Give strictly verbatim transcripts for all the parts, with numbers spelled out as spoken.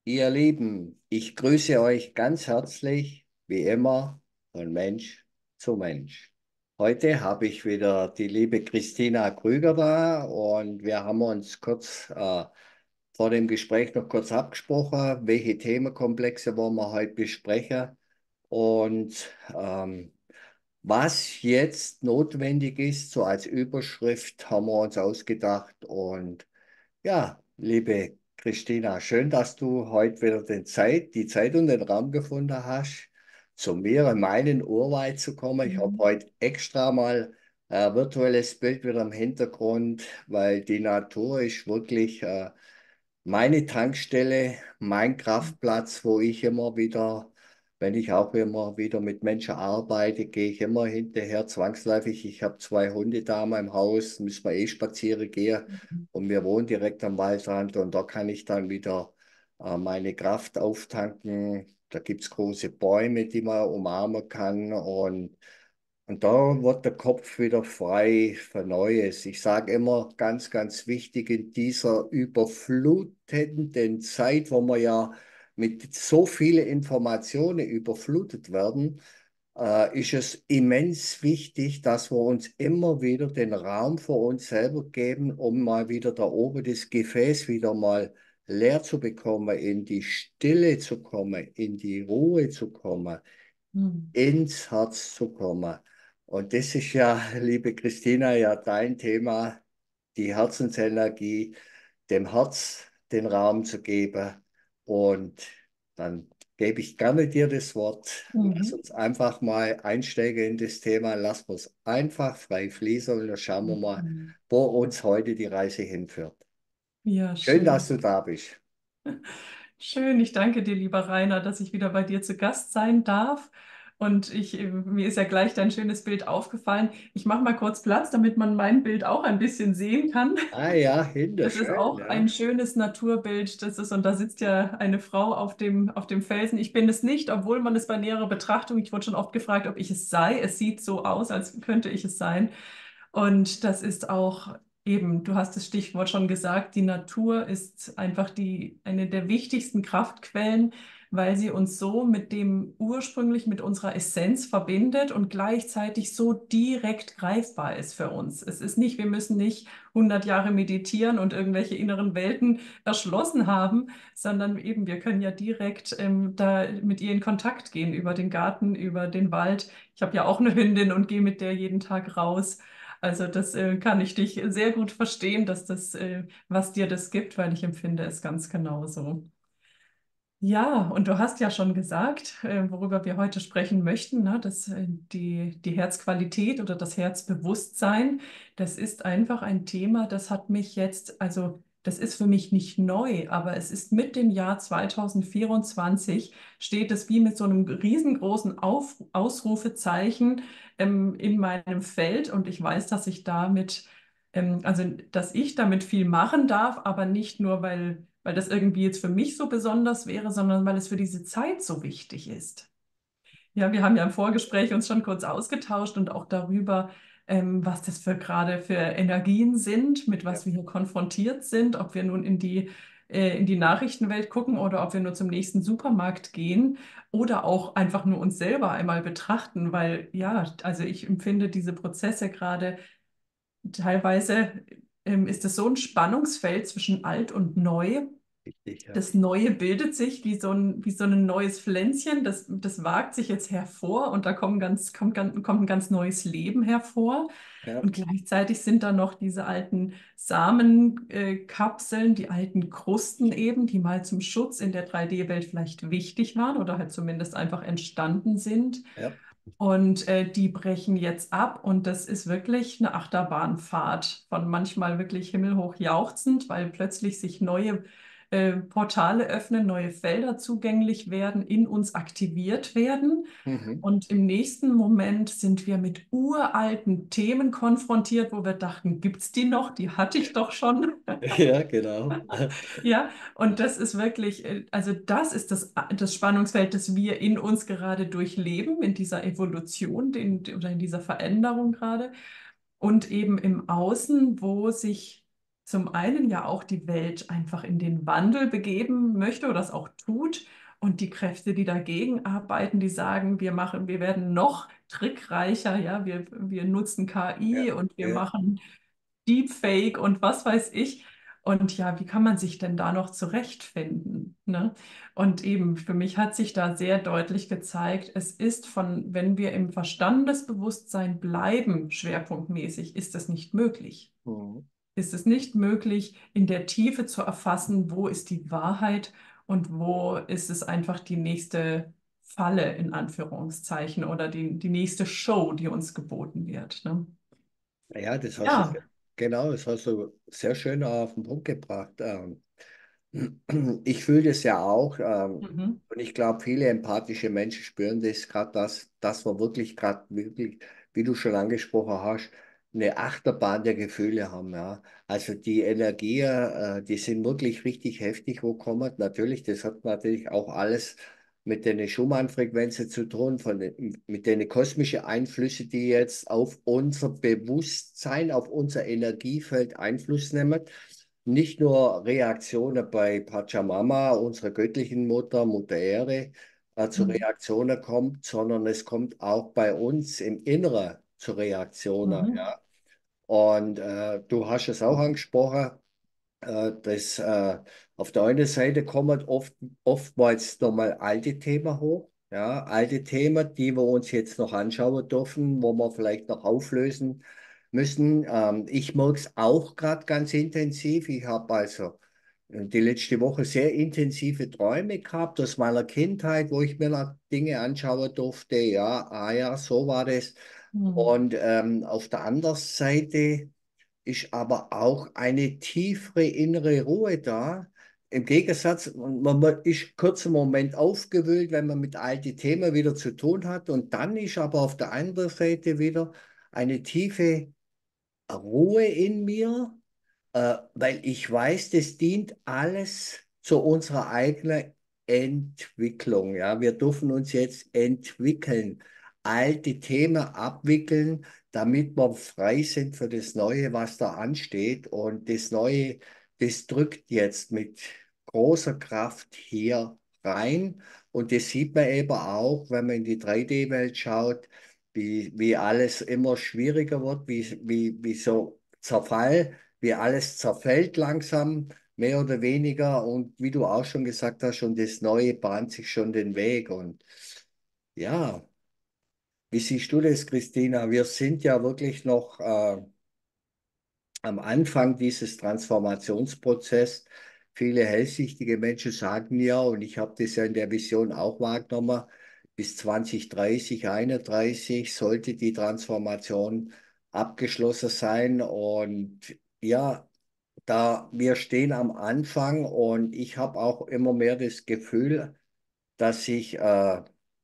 Ihr Lieben, ich grüße euch ganz herzlich, wie immer, von Mensch zu Mensch. Heute habe ich wieder die liebe Christina Krüger da und wir haben uns kurz äh, vor dem Gespräch noch kurz abgesprochen, welche Themenkomplexe wollen wir heute besprechen und ähm, was jetzt notwendig ist, so als Überschrift haben wir uns ausgedacht und ja, liebe Christina, schön, dass du heute wieder den Zeit, die Zeit und den Raum gefunden hast, zu mir in meinen Urwald zu kommen. Ich habe Mhm. heute extra mal ein virtuelles Bild wieder im Hintergrund, weil die Natur ist wirklich äh, meine Tankstelle, mein Kraftplatz, wo ich immer wieder, wenn ich auch immer wieder mit Menschen arbeite, gehe ich immer hinterher zwangsläufig. Ich habe zwei Hunde da in meinem Haus, müssen wir eh spazieren gehen und wir wohnen direkt am Waldrand und da kann ich dann wieder äh, meine Kraft auftanken. Da gibt es große Bäume, die man umarmen kann und und da wird der Kopf wieder frei für Neues. Ich sage immer ganz, ganz wichtig in dieser überflutenden Zeit, wo wir ja mit so vielen Informationen überflutet werden, äh, ist es immens wichtig, dass wir uns immer wieder den Raum für uns selber geben, um mal wieder da oben das Gefäß wieder mal leer zu bekommen, in die Stille zu kommen, in die Ruhe zu kommen, Mhm. ins Herz zu kommen. Und das ist ja, liebe Christina, ja dein Thema, die Herzensenergie, dem Herz den Raum zu geben. Und dann gebe ich gerne dir das Wort. Lass Mhm. uns einfach mal einsteigen in das Thema. Lass uns einfach frei fließen und dann schauen wir mal, Mhm. wo uns heute die Reise hinführt. Ja, Schön, dass schön. du da bist. Schön. Ich danke dir, lieber Rainer, dass ich wieder bei dir zu Gast sein darf. Und ich, äh, mir ist ja gleich dein schönes Bild aufgefallen. Ich mache mal kurz Platz, damit man mein Bild auch ein bisschen sehen kann. Ah ja, Das ist hinterschön, auch ja. ein schönes Naturbild. Das ist, und da sitzt ja eine Frau auf dem, auf dem Felsen. Ich bin es nicht, obwohl man es bei näherer Betrachtung, ich wurde schon oft gefragt, ob ich es sei. Es sieht so aus, als könnte ich es sein. Und das ist auch eben, du hast das Stichwort schon gesagt, die Natur ist einfach die, eine der wichtigsten Kraftquellen, weil sie uns so mit dem ursprünglich, mit unserer Essenz verbindet und gleichzeitig so direkt greifbar ist für uns. Es ist nicht, wir müssen nicht hundert Jahre meditieren und irgendwelche inneren Welten erschlossen haben, sondern eben, wir können ja direkt ähm, da mit ihr in Kontakt gehen, über den Garten, über den Wald. Ich habe ja auch eine Hündin und gehe mit der jeden Tag raus. Also das äh, kann ich dich sehr gut verstehen, dass das, äh, was dir das gibt, weil ich empfinde es ganz genauso. Ja, und du hast ja schon gesagt, äh, worüber wir heute sprechen möchten, ne, dass äh, die, die Herzqualität oder das Herzbewusstsein, das ist einfach ein Thema, das hat mich jetzt, also das ist für mich nicht neu, aber es ist mit dem Jahr zwanzig vierundzwanzig, steht es wie mit so einem riesengroßen Auf, Ausrufezeichen ähm, in meinem Feld und ich weiß, dass ich damit, ähm, also dass ich damit viel machen darf, aber nicht nur, weil weil das irgendwie jetzt für mich so besonders wäre, sondern weil es für diese Zeit so wichtig ist. Ja, wir haben ja im Vorgespräch uns schon kurz ausgetauscht und auch darüber, ähm, was das für gerade für Energien sind, mit Ja, was wir hier konfrontiert sind, ob wir nun in die, äh, in die Nachrichtenwelt gucken oder ob wir nur zum nächsten Supermarkt gehen oder auch einfach nur uns selber einmal betrachten, weil ja, also ich empfinde diese Prozesse gerade teilweise, ähm, ist es so ein Spannungsfeld zwischen alt und neu. richtig, ja. Das Neue bildet sich wie so ein, wie so ein neues Pflänzchen, das, das wagt sich jetzt hervor und da kommt, ganz, kommt, ganz, kommt ein ganz neues Leben hervor. Ja, Und gleichzeitig sind da noch diese alten Samenkapseln, äh, Kapseln, die alten Krusten eben, die mal zum Schutz in der drei D-Welt vielleicht wichtig waren oder halt zumindest einfach entstanden sind. ja. Und äh, die brechen jetzt ab und das ist wirklich eine Achterbahnfahrt von manchmal wirklich himmelhoch jauchzend, weil plötzlich sich neue äh, Portale öffnen, neue Felder zugänglich werden, in uns aktiviert werden. Mhm. Und im nächsten Moment sind wir mit uralten Themen konfrontiert, wo wir dachten, gibt's die noch? Die hatte ich doch schon. Ja, genau. Ja, und das ist wirklich, äh, also das ist das, das Spannungsfeld, das wir in uns gerade durchleben, in dieser Evolution den, oder in dieser Veränderung gerade. Und eben im Außen, wo sich zum einen ja auch die Welt einfach in den Wandel begeben möchte oder das auch tut. Und die Kräfte, die dagegen arbeiten, die sagen, wir machen, wir werden noch trickreicher, ja, wir, wir nutzen K I Ja, und wir ja. machen Deepfake und was weiß ich. Und ja, wie kann man sich denn da noch zurechtfinden, ne? Und eben, für mich hat sich da sehr deutlich gezeigt, es ist von, wenn wir im Verstandesbewusstsein bleiben, schwerpunktmäßig, ist das nicht möglich. Mhm. Ist es nicht möglich, in der Tiefe zu erfassen, wo ist die Wahrheit und wo ist es einfach die nächste Falle in Anführungszeichen oder die, die nächste Show, die uns geboten wird, ne? Ja, das hast du, Ja. sehr- genau, das hast du sehr schön auf den Punkt gebracht. Ähm, Ich fühle das ja auch, ähm, Mhm. und ich glaube, viele empathische Menschen spüren das gerade, dass, dass wir wirklich gerade wirklich, wie du schon angesprochen hast, eine Achterbahn der Gefühle haben. Ja. Also die Energie, äh, die sind wirklich richtig heftig, wo kommen. Natürlich, das hat natürlich auch alles mit den Schumann-Frequenzen zu tun, von den, mit den kosmischen Einflüssen, die jetzt auf unser Bewusstsein, auf unser Energiefeld Einfluss nehmen. Nicht nur Reaktionen bei Pachamama, unserer göttlichen Mutter, Mutter Erde, äh, zu Mhm. Reaktionen kommt, sondern es kommt auch bei uns im Inneren zu Reaktionen. Mhm. Ja? Und äh, du hast es auch angesprochen, äh, dass äh, auf der einen Seite kommen oft, oftmals nochmal alte Themen hoch. Ja, alte Themen, die wir uns jetzt noch anschauen dürfen, wo wir vielleicht noch auflösen müssen. Ähm, ich merke es auch gerade ganz intensiv. Ich habe also äh, die letzte Woche sehr intensive Träume gehabt aus meiner Kindheit, wo ich mir noch Dinge anschauen durfte. Ja, ah ja, so war das. Mhm. Und ähm, auf der anderen Seite ist aber auch eine tiefere innere Ruhe da. Im Gegensatz, man man ist kurz einen Moment aufgewühlt, wenn man mit alten Themen wieder zu tun hat. Und dann ist aber auf der anderen Seite wieder eine tiefe Ruhe in mir, äh, weil ich weiß, das dient alles zu unserer eigenen Entwicklung. Ja, wir dürfen uns jetzt entwickeln, alte Themen abwickeln, damit wir frei sind für das Neue, was da ansteht. Und das Neue, das drückt jetzt mit großer Kraft hier rein. Und das sieht man eben auch, wenn man in die drei D-Welt schaut, wie, wie alles immer schwieriger wird, wie, wie, wie so Zerfall, wie alles zerfällt langsam, mehr oder weniger. Und wie du auch schon gesagt hast, schon das Neue bahnt sich schon den Weg. Und ja, wie siehst du das, Christina? Wir sind ja wirklich noch äh, am Anfang dieses Transformationsprozesses. Viele hellsichtige Menschen sagen ja, und ich habe das ja in der Vision auch wahrgenommen, bis zwanzig dreißig, einunddreißig sollte die Transformation abgeschlossen sein. Und ja, da wir stehen am Anfang und ich habe auch immer mehr das Gefühl, dass ich äh,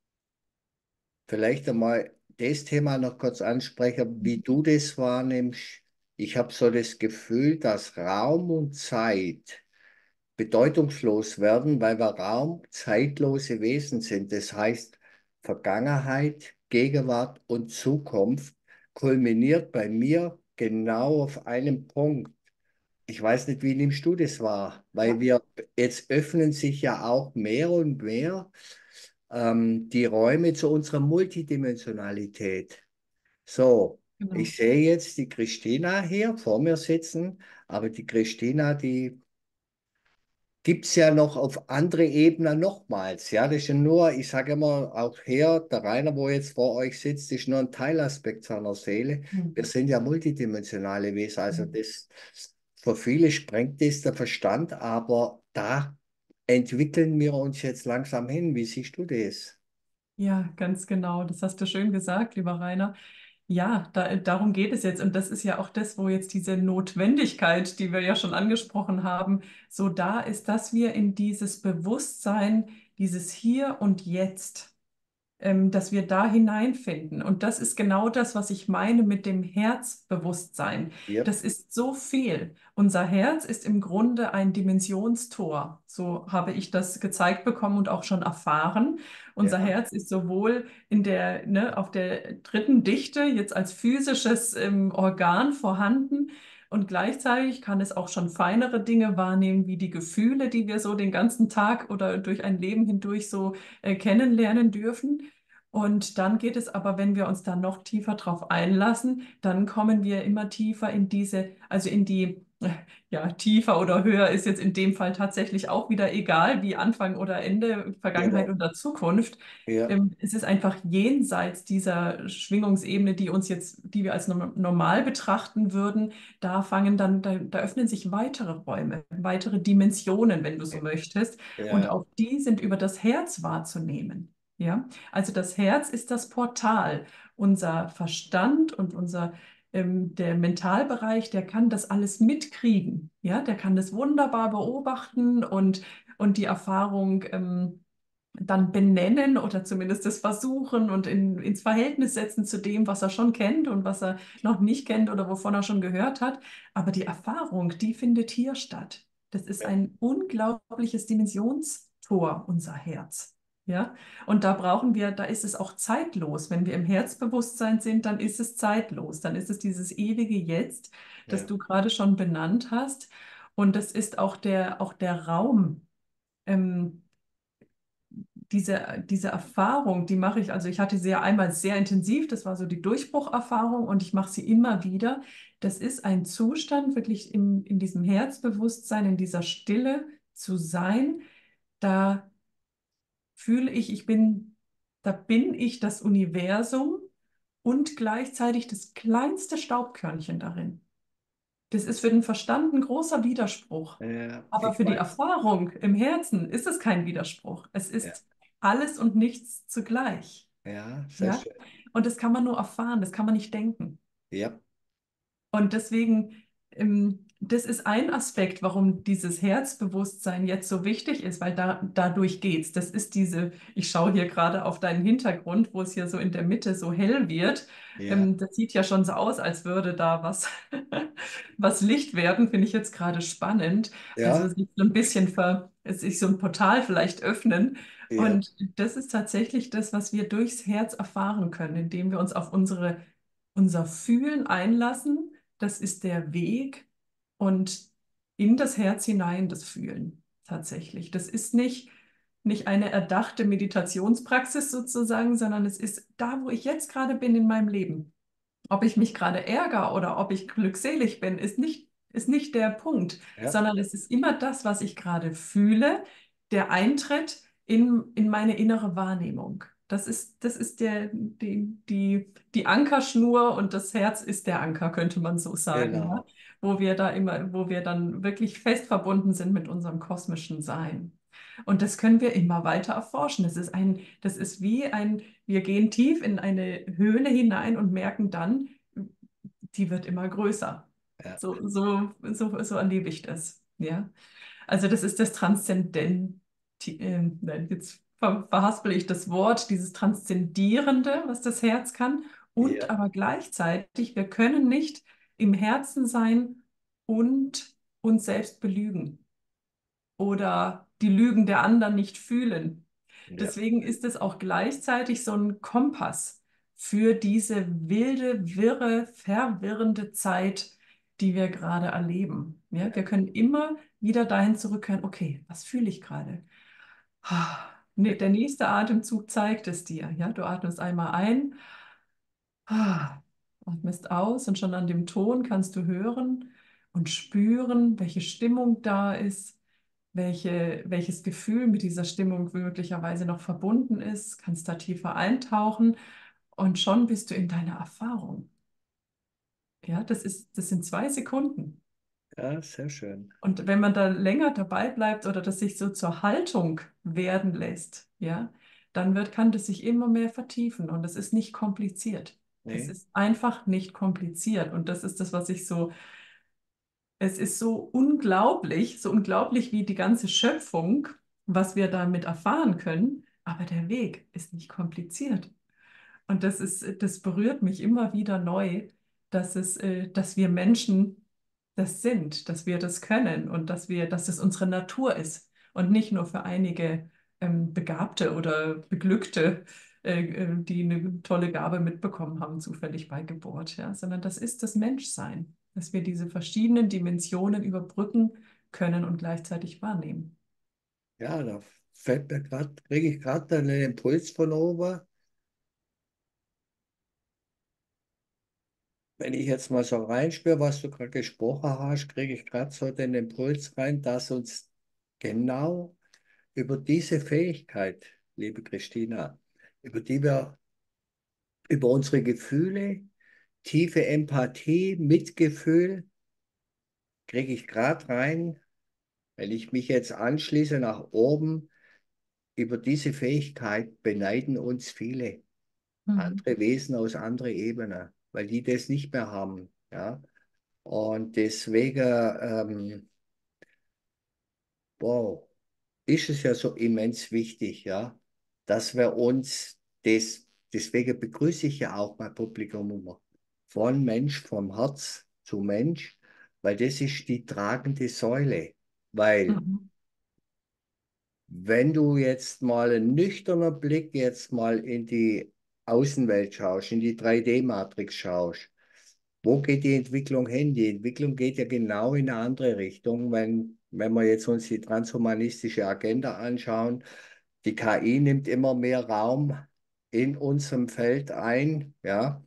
vielleicht einmal das Thema noch kurz anspreche, wie du das wahrnimmst. Ich habe so das Gefühl, dass Raum und Zeit bedeutungslos werden, weil wir Raum zeitlose Wesen sind. Das heißt, Vergangenheit, Gegenwart und Zukunft kulminiert bei mir genau auf einem Punkt. Ich weiß nicht, wie nimmst du das wahr? Weil Ja, wir jetzt öffnen sich ja auch mehr und mehr ähm, die Räume zu unserer Multidimensionalität. So, genau. ich sehe jetzt die Christina hier vor mir sitzen, aber die Christina, die gibt es ja noch auf andere Ebenen nochmals. Ja, das ist ja nur, ich sage immer, auch hier, der Rainer, wo jetzt vor euch sitzt, ist nur ein Teilaspekt seiner Seele. Wir Mhm. sind ja multidimensionale Wesen. Also das, für viele sprengt das der Verstand, aber da entwickeln wir uns jetzt langsam hin. Wie siehst du das? Ja, ganz genau. Das hast du schön gesagt, lieber Rainer. Ja, da, darum geht es jetzt. Und das ist ja auch das, wo jetzt diese Notwendigkeit, die wir ja schon angesprochen haben, so da ist, dass wir in dieses Bewusstsein, dieses Hier und Jetzt, ähm, dass wir da hineinfinden. Und das ist genau das, was ich meine mit dem Herzbewusstsein. Ja, Das ist so viel. Unser Herz ist im Grunde ein Dimensionstor. So habe ich das gezeigt bekommen und auch schon erfahren. Unser ja, Herz ist sowohl in der, ne, auf der dritten Dichte jetzt als physisches ähm, Organ vorhanden. Und gleichzeitig kann es auch schon feinere Dinge wahrnehmen, wie die Gefühle, die wir so den ganzen Tag oder durch ein Leben hindurch so äh, kennenlernen dürfen. Und dann geht es aber, wenn wir uns dann noch tiefer drauf einlassen, dann kommen wir immer tiefer in diese, also in die, äh, ja, tiefer oder höher ist jetzt in dem Fall tatsächlich auch wieder egal, wie Anfang oder Ende, Vergangenheit Genau. oder Zukunft. Ja, Ähm, Es ist einfach jenseits dieser Schwingungsebene, die uns jetzt, die wir als norm- normal betrachten würden. Da fangen dann, da, da öffnen sich weitere Räume, weitere Dimensionen, wenn du so möchtest. Und ja, auch die sind über das Herz wahrzunehmen. Ja, also das Herz ist das Portal. Unser Verstand und unser ähm, der Mentalbereich, der kann das alles mitkriegen. Ja, der kann das wunderbar beobachten und, und die Erfahrung ähm, dann benennen oder zumindest das versuchen und in, ins Verhältnis setzen zu dem, was er schon kennt und was er noch nicht kennt oder wovon er schon gehört hat. Aber die Erfahrung, die findet hier statt. Das ist ja, ein unglaubliches Dimensionstor, unser Herz. Ja, und da brauchen wir, da ist es auch zeitlos. Wenn wir im Herzbewusstsein sind, dann ist es zeitlos. Dann ist es dieses ewige Jetzt, das ja, du gerade schon benannt hast. Und das ist auch der, auch der Raum. Ähm, diese, diese Erfahrung, die mache ich, also ich hatte sie ja einmal sehr intensiv, das war so die Durchbrucherfahrung und ich mache sie immer wieder. Das ist ein Zustand, wirklich in, in diesem Herzbewusstsein, in dieser Stille zu sein. Da fühle ich, ich bin, da bin ich das Universum und gleichzeitig das kleinste Staubkörnchen darin. Das ist für den Verstand ein großer Widerspruch. ja, Aber ich für die weiß. Erfahrung im Herzen ist es kein Widerspruch. Es Ja, ist alles und nichts zugleich. ja, sehr Ja? schön. Und das kann man nur erfahren, das kann man nicht denken. Ja, Und deswegen, ähm, das ist ein Aspekt, warum dieses Herzbewusstsein jetzt so wichtig ist, weil da, dadurch geht's. Das ist diese, ich schaue hier gerade auf deinen Hintergrund, wo es hier so in der Mitte so hell wird. ja, Ähm, das sieht ja schon so aus, als würde da was, was Licht werden, finde ich jetzt gerade spannend. Also ja, sich so ein bisschen ver, es sich so ein Portal vielleicht öffnen. ja, Und das ist tatsächlich das, was wir durchs Herz erfahren können, indem wir uns auf unsere, unser Fühlen einlassen. Das ist der Weg und in das Herz hinein das Fühlen tatsächlich. Das ist nicht, nicht eine erdachte Meditationspraxis sozusagen, sondern es ist da, wo ich jetzt gerade bin in meinem Leben. Ob ich mich gerade ärgere oder ob ich glückselig bin, ist nicht, ist nicht der Punkt, ja, sondern es ist immer das, was ich gerade fühle, der Eintritt in, in meine innere Wahrnehmung. Das ist, das ist der, die, die, die Ankerschnur und das Herz ist der Anker, könnte man so sagen, ja? genau. Wo wir da immer, wo wir dann wirklich fest verbunden sind mit unserem kosmischen Sein. Und das können wir immer weiter erforschen. Das ist ein, das ist wie ein, wir gehen tief in eine Höhle hinein und merken dann, die wird immer größer. Ja, So, so, so, so erlebe ich das. Ja. Also das ist das Transzendent, äh, nein, jetzt ver verhaspel ich das Wort, dieses Transzendierende, was das Herz kann. Und ja, aber gleichzeitig, wir können nicht im Herzen sein und uns selbst belügen oder die Lügen der anderen nicht fühlen. ja, Deswegen ist es auch gleichzeitig so ein Kompass für diese wilde, wirre, verwirrende Zeit, die wir gerade erleben. Ja, wir ja, können immer wieder dahin zurückkehren, okay, was fühle ich gerade? Ah, nee, der nächste Atemzug zeigt es dir. Ja, du atmest einmal ein, ah, atmest aus und schon an dem Ton kannst du hören und spüren, welche Stimmung da ist, welche, welches Gefühl mit dieser Stimmung möglicherweise noch verbunden ist, kannst da tiefer eintauchen und schon bist du in deiner Erfahrung. Ja, das ist, das sind zwei Sekunden. ja, sehr schön. Und wenn man da länger dabei bleibt oder das sich so zur Haltung werden lässt, ja, dann wird, kann das sich immer mehr vertiefen und es ist nicht kompliziert. Es Nee, ist einfach nicht kompliziert und das ist das, was ich so, es ist so unglaublich, so unglaublich wie die ganze Schöpfung, was wir damit erfahren können, aber der Weg ist nicht kompliziert. Und das ist, das berührt mich immer wieder neu, dass es, äh, dass wir Menschen das sind, dass wir das können und dass wir, dass es unsere Natur ist und nicht nur für einige ähm, Begabte oder Beglückte, äh, äh, die eine tolle Gabe mitbekommen haben, zufällig bei Geburt, ja, sondern das ist das Menschsein. dass wir diese verschiedenen Dimensionen überbrücken können und gleichzeitig wahrnehmen. Ja, da fällt mir gerade, kriege ich gerade einen Impuls von oben. Wenn ich jetzt mal so reinspüre, was du gerade gesprochen hast, kriege ich gerade so den Impuls rein, dass uns genau über diese Fähigkeit, liebe Christina, über die wir über unsere Gefühle, tiefe Empathie, Mitgefühl, kriege ich gerade rein, wenn ich mich jetzt anschließe nach oben, über diese Fähigkeit beneiden uns viele Mhm. andere Wesen aus anderen Ebenen, weil die das nicht mehr haben. Ja? Und deswegen, ähm, wow, ist es ja so immens wichtig, ja, dass wir uns das, deswegen begrüße ich ja auch mein Publikum immer, von Mensch, vom Herz zu Mensch, weil das ist die tragende Säule. Weil Mhm. wenn du jetzt mal einen nüchterner Blick jetzt mal in die Außenwelt schaust, in die drei D-Matrix schaust, wo geht die Entwicklung hin? Die Entwicklung geht ja genau in eine andere Richtung, wenn, wenn wir jetzt uns die transhumanistische Agenda anschauen. Die K I nimmt immer mehr Raum in unserem Feld ein, ja.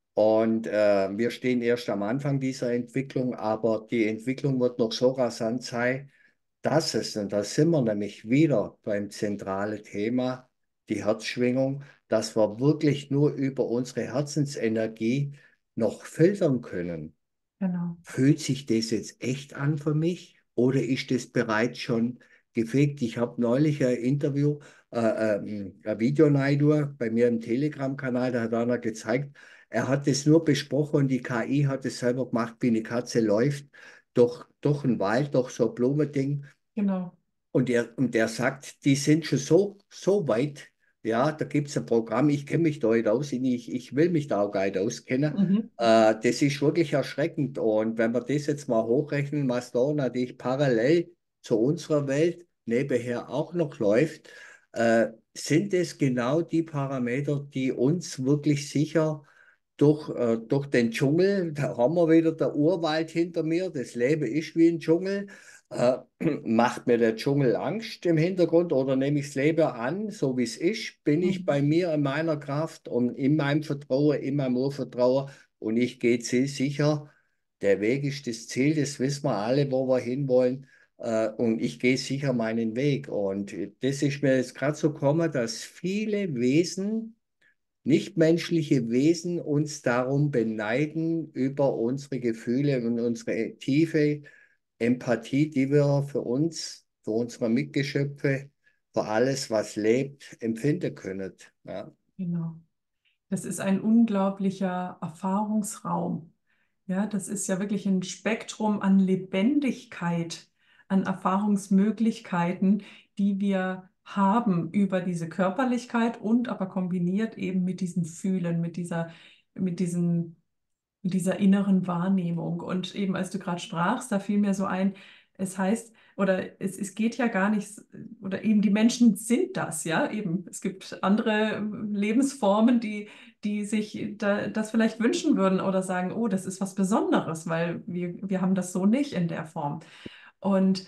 Und äh, wir stehen erst am Anfang dieser Entwicklung, aber die Entwicklung wird noch so rasant sein, dass es, und da sind wir nämlich wieder beim zentralen Thema, die Herzschwingung, dass wir wirklich nur über unsere Herzensenergie noch filtern können. Genau. Fühlt sich das jetzt echt an für mich oder ist das bereits schon gefegt? Ich habe neulich ein Interview, äh, ähm, ein Video rein bei mir im Telegram-Kanal, da hat einer gezeigt, er hat es nur besprochen und die K I hat es selber gemacht, wie eine Katze läuft durch, durch den Wald, durch so ein Blumending. Genau. Und er, und er sagt, die sind schon so, so weit. Ja, da gibt es ein Programm, ich kenne mich da nicht aus, ich, ich will mich da auch gar nicht auskennen. Mhm. Äh, das ist wirklich erschreckend. Und wenn wir das jetzt mal hochrechnen, was da natürlich parallel zu unserer Welt nebenher auch noch läuft, äh, sind es genau die Parameter, die uns wirklich sicher durch, äh, durch den Dschungel, da haben wir wieder der Urwald hinter mir, das Leben ist wie ein Dschungel. Äh, macht mir der Dschungel Angst im Hintergrund oder nehme ich das Leben an, so wie es ist? Bin ich Mhm. bei mir in meiner Kraft und in meinem Vertrauen, in meinem Urvertrauen und ich gehe zielsicher. Der Weg ist das Ziel, das wissen wir alle, wo wir hinwollen. Äh, und ich gehe sicher meinen Weg. Und das ist mir jetzt gerade so gekommen, dass viele Wesen, nichtmenschliche Wesen, uns darum beneiden über unsere Gefühle und unsere tiefe Empathie, die wir für uns, für unsere Mitgeschöpfe, für alles, was lebt, empfinden können. Ja, Genau. Das ist ein unglaublicher Erfahrungsraum. Ja, das ist ja wirklich ein Spektrum an Lebendigkeit, an Erfahrungsmöglichkeiten, die wir haben über diese Körperlichkeit und aber kombiniert eben mit diesem Fühlen, mit dieser, mit diesen mit dieser inneren Wahrnehmung. Und eben als du gerade sprachst, da fiel mir so ein, es heißt, oder es, es geht ja gar nicht, oder eben die Menschen sind das, ja, eben. Es gibt andere Lebensformen, die, die sich da, das vielleicht wünschen würden oder sagen, oh, das ist was Besonderes, weil wir, wir haben das so nicht in der Form. Und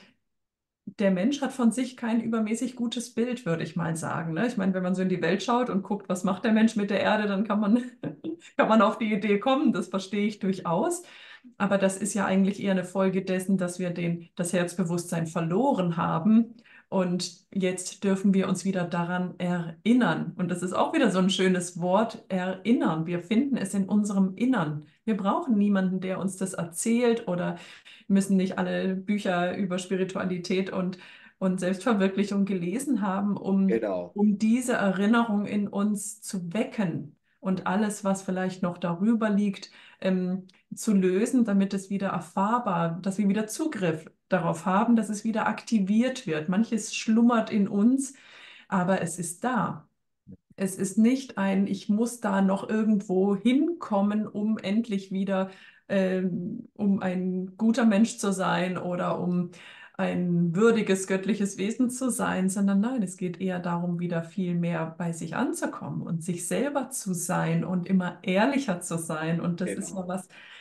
der Mensch hat von sich kein übermäßig gutes Bild, würde ich mal sagen. Ne? Ich meine, wenn man so in die Welt schaut und guckt, was macht der Mensch mit der Erde, dann kann man, kann man auf die Idee kommen. Das verstehe ich durchaus. Aber das ist ja eigentlich eher eine Folge dessen, dass wir den, das Herzbewusstsein verloren haben. Und jetzt dürfen wir uns wieder daran erinnern. Und das ist auch wieder so ein schönes Wort, erinnern. Wir finden es in unserem Innern. Wir brauchen niemanden, der uns das erzählt oder müssen nicht alle Bücher über Spiritualität und, und Selbstverwirklichung gelesen haben, um, genau, um diese Erinnerung in uns zu wecken und alles, was vielleicht noch darüber liegt, ähm, zu lösen, damit es wieder erfahrbar, dass wir wieder Zugriff darauf haben, dass es wieder aktiviert wird. Manches schlummert in uns, aber es ist da. Es ist nicht ein, ich muss da noch irgendwo hinkommen, um endlich wieder, ähm, um ein guter Mensch zu sein oder um ein würdiges göttliches Wesen zu sein, sondern nein, es geht eher darum, wieder viel mehr bei sich anzukommen und sich selber zu sein und immer ehrlicher zu sein. Und das ist ja genau. was,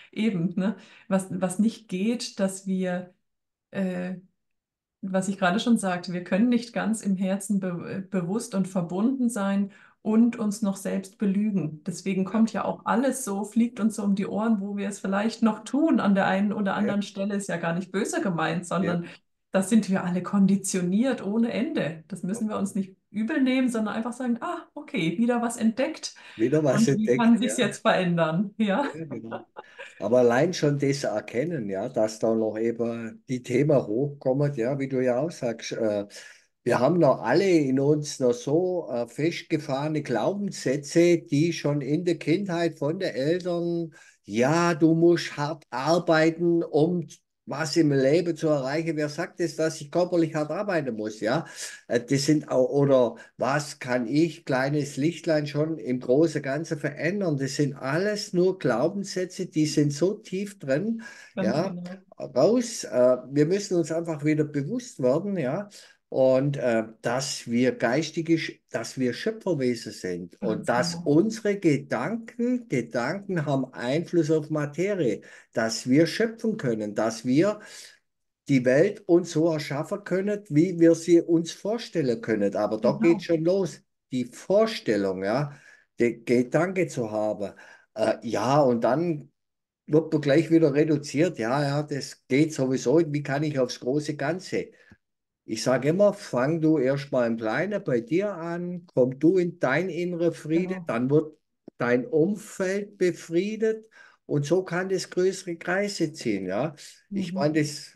eben, ne? Was, was nicht geht, dass wir, äh, was ich gerade schon sagte, wir können nicht ganz im Herzen be bewusst und verbunden sein und uns noch selbst belügen. Deswegen Ja, kommt ja auch alles so, fliegt uns so um die Ohren, wo wir es vielleicht noch tun an der einen oder ja, anderen Stelle, ist ja gar nicht böse gemeint, ja. sondern da sind wir alle konditioniert ohne Ende. Das müssen wir uns nicht übel nehmen, sondern einfach sagen, ah, okay, wieder was entdeckt Wieder was und wie kann entdeckt, sich's ja. jetzt verändern? Ja, Ja, genau. Aber allein schon das Erkennen, ja, dass da noch eben die Themen hochkommen, ja, wie du ja auch sagst, äh, wir haben noch alle in uns noch so äh, festgefahrene Glaubenssätze, die schon in der Kindheit von den Eltern, ja, du musst hart arbeiten, um was im Leben zu erreichen. Wer sagt es, dass ich körperlich hart arbeiten muss, ja? Äh, Das sind auch, oder was kann ich, kleines Lichtlein, schon im großen Ganzen verändern? Das sind alles nur Glaubenssätze, die sind so tief drin, ganz ja, genau. raus. Äh, wir müssen uns einfach wieder bewusst werden, ja, und äh, dass wir geistige, Sch- dass wir Schöpferwesen sind und Ganz dass genau. unsere Gedanken, Gedanken haben Einfluss auf Materie, dass wir schöpfen können, dass wir die Welt uns so erschaffen können, wie wir sie uns vorstellen können. Aber da geht Genau. schon los. Die Vorstellung, ja, den Gedanke zu haben. Äh, ja, und dann wird man gleich wieder reduziert. Ja, ja, das geht sowieso. Wie kann ich aufs große Ganze? Ich sage immer, fang du erst mal im Kleinen bei dir an, komm du in dein innere Friede, Genau. dann wird dein Umfeld befriedet und so kann das größere Kreise ziehen, ja. Ich Mhm. meine, das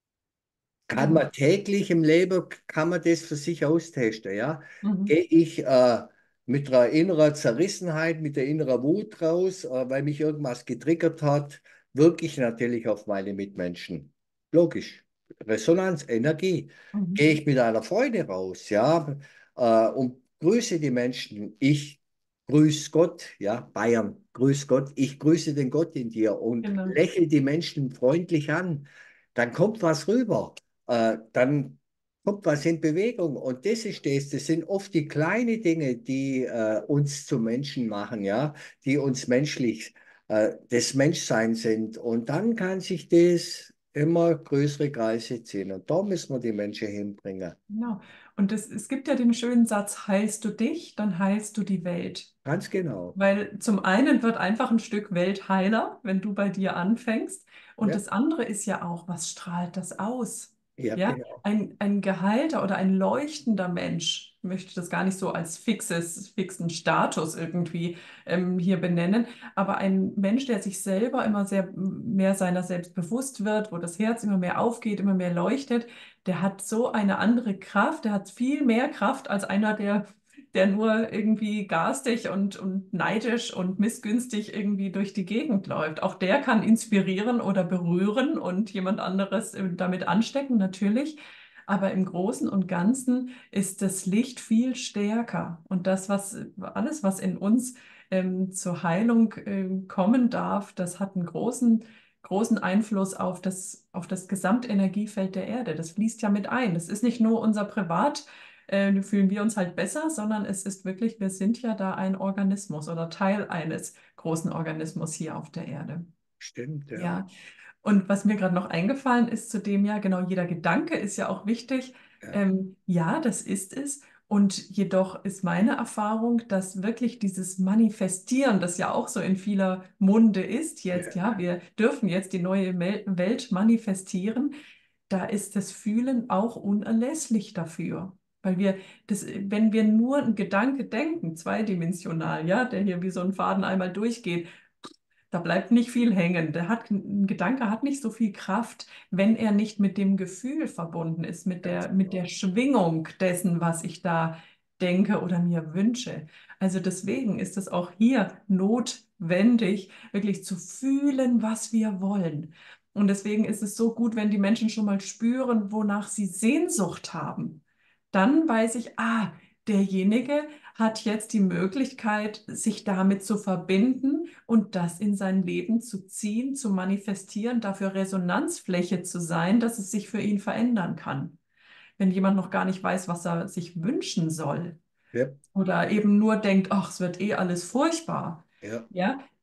kann Ja. man täglich im Leben, kann man das für sich austesten, ja. Mhm. Gehe ich äh, mit einer inneren Zerrissenheit, mit der inneren Wut raus, äh, weil mich irgendwas getriggert hat, wirke ich natürlich auf meine Mitmenschen. Logisch. Resonanz, Energie. Mhm. Gehe ich mit einer Freude raus, ja, äh, und grüße die Menschen. Ich grüße Gott, ja, Bayern, grüß Gott. Ich grüße den Gott in dir und Genau. lächle die Menschen freundlich an. Dann kommt was rüber, äh, dann kommt was in Bewegung. Und das ist das. Das sind oft die kleinen Dinge, die äh, uns zu Menschen machen, ja, die uns menschlich, äh, das Menschsein sind. Und dann kann sich das immer größere Kreise ziehen. Und da müssen wir die Menschen hinbringen. Genau. Und es, es gibt ja den schönen Satz, heilst du dich, dann heilst du die Welt. Ganz genau. Weil zum einen wird einfach ein Stück Welt heiler, wenn du bei dir anfängst. Und Ja, das andere ist ja auch, was strahlt das aus? ja, Ja, genau. ein, ein geheilter oder ein leuchtender Mensch, ich möchte das gar nicht so als fixes, fixen Status irgendwie ähm, hier benennen, aber ein Mensch, der sich selber immer sehr mehr seiner selbst bewusst wird, wo das Herz immer mehr aufgeht, immer mehr leuchtet, der hat so eine andere Kraft, der hat viel mehr Kraft als einer, der der nur irgendwie garstig und, und neidisch und missgünstig irgendwie durch die Gegend läuft. Auch der kann inspirieren oder berühren und jemand anderes äh, damit anstecken, natürlich. Aber im Großen und Ganzen ist das Licht viel stärker. Und das, was alles, was in uns ähm, zur Heilung ähm, kommen darf, das hat einen großen, großen Einfluss auf das, auf das Gesamtenergiefeld der Erde. Das fließt ja mit ein. Das ist nicht nur unser Privat äh, fühlen wir uns halt besser, sondern es ist wirklich, wir sind ja da ein Organismus oder Teil eines großen Organismus hier auf der Erde. Stimmt, ja. Ja, und was mir gerade noch eingefallen ist zu dem, ja, genau, jeder Gedanke ist ja auch wichtig. Ja, Ähm, ja, das ist es. Und jedoch ist meine Erfahrung, dass wirklich dieses Manifestieren, das ja auch so in vieler Munde ist jetzt, ja, ja, wir dürfen jetzt die neue Mel- Welt manifestieren, da ist das Fühlen auch unerlässlich dafür. Weil wir, das, wenn wir nur einen Gedanke denken, zweidimensional, ja, der hier wie so ein Faden einmal durchgeht, da bleibt nicht viel hängen. Der hat, ein Gedanke hat nicht so viel Kraft, wenn er nicht mit dem Gefühl verbunden ist, mit ganz der, mit genau. der Schwingung dessen, was ich da denke oder mir wünsche. Also deswegen ist es auch hier notwendig, wirklich zu fühlen, was wir wollen. Und deswegen ist es so gut, wenn die Menschen schon mal spüren, wonach sie Sehnsucht haben. Dann weiß ich, ah, derjenige hat jetzt die Möglichkeit, sich damit zu verbinden und das in sein Leben zu ziehen, zu manifestieren, dafür Resonanzfläche zu sein, dass es sich für ihn verändern kann. Wenn jemand noch gar nicht weiß, was er sich wünschen soll Ja, oder eben nur denkt, ach, es wird eh alles furchtbar, ja, ja,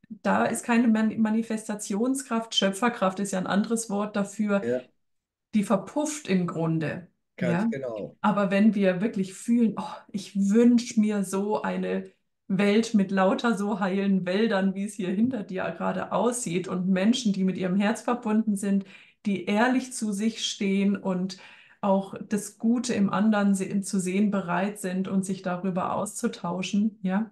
da ist keine Man Manifestationskraft, Schöpferkraft ist ja ein anderes Wort dafür, Ja, die verpufft im Grunde. ganz Ja? genau. Aber wenn wir wirklich fühlen, oh, ich wünsche mir so eine Welt mit lauter so heilen Wäldern, wie es hier hinter dir gerade aussieht und Menschen, die mit ihrem Herz verbunden sind, die ehrlich zu sich stehen und auch das Gute im anderen se zu sehen bereit sind und sich darüber auszutauschen, ja,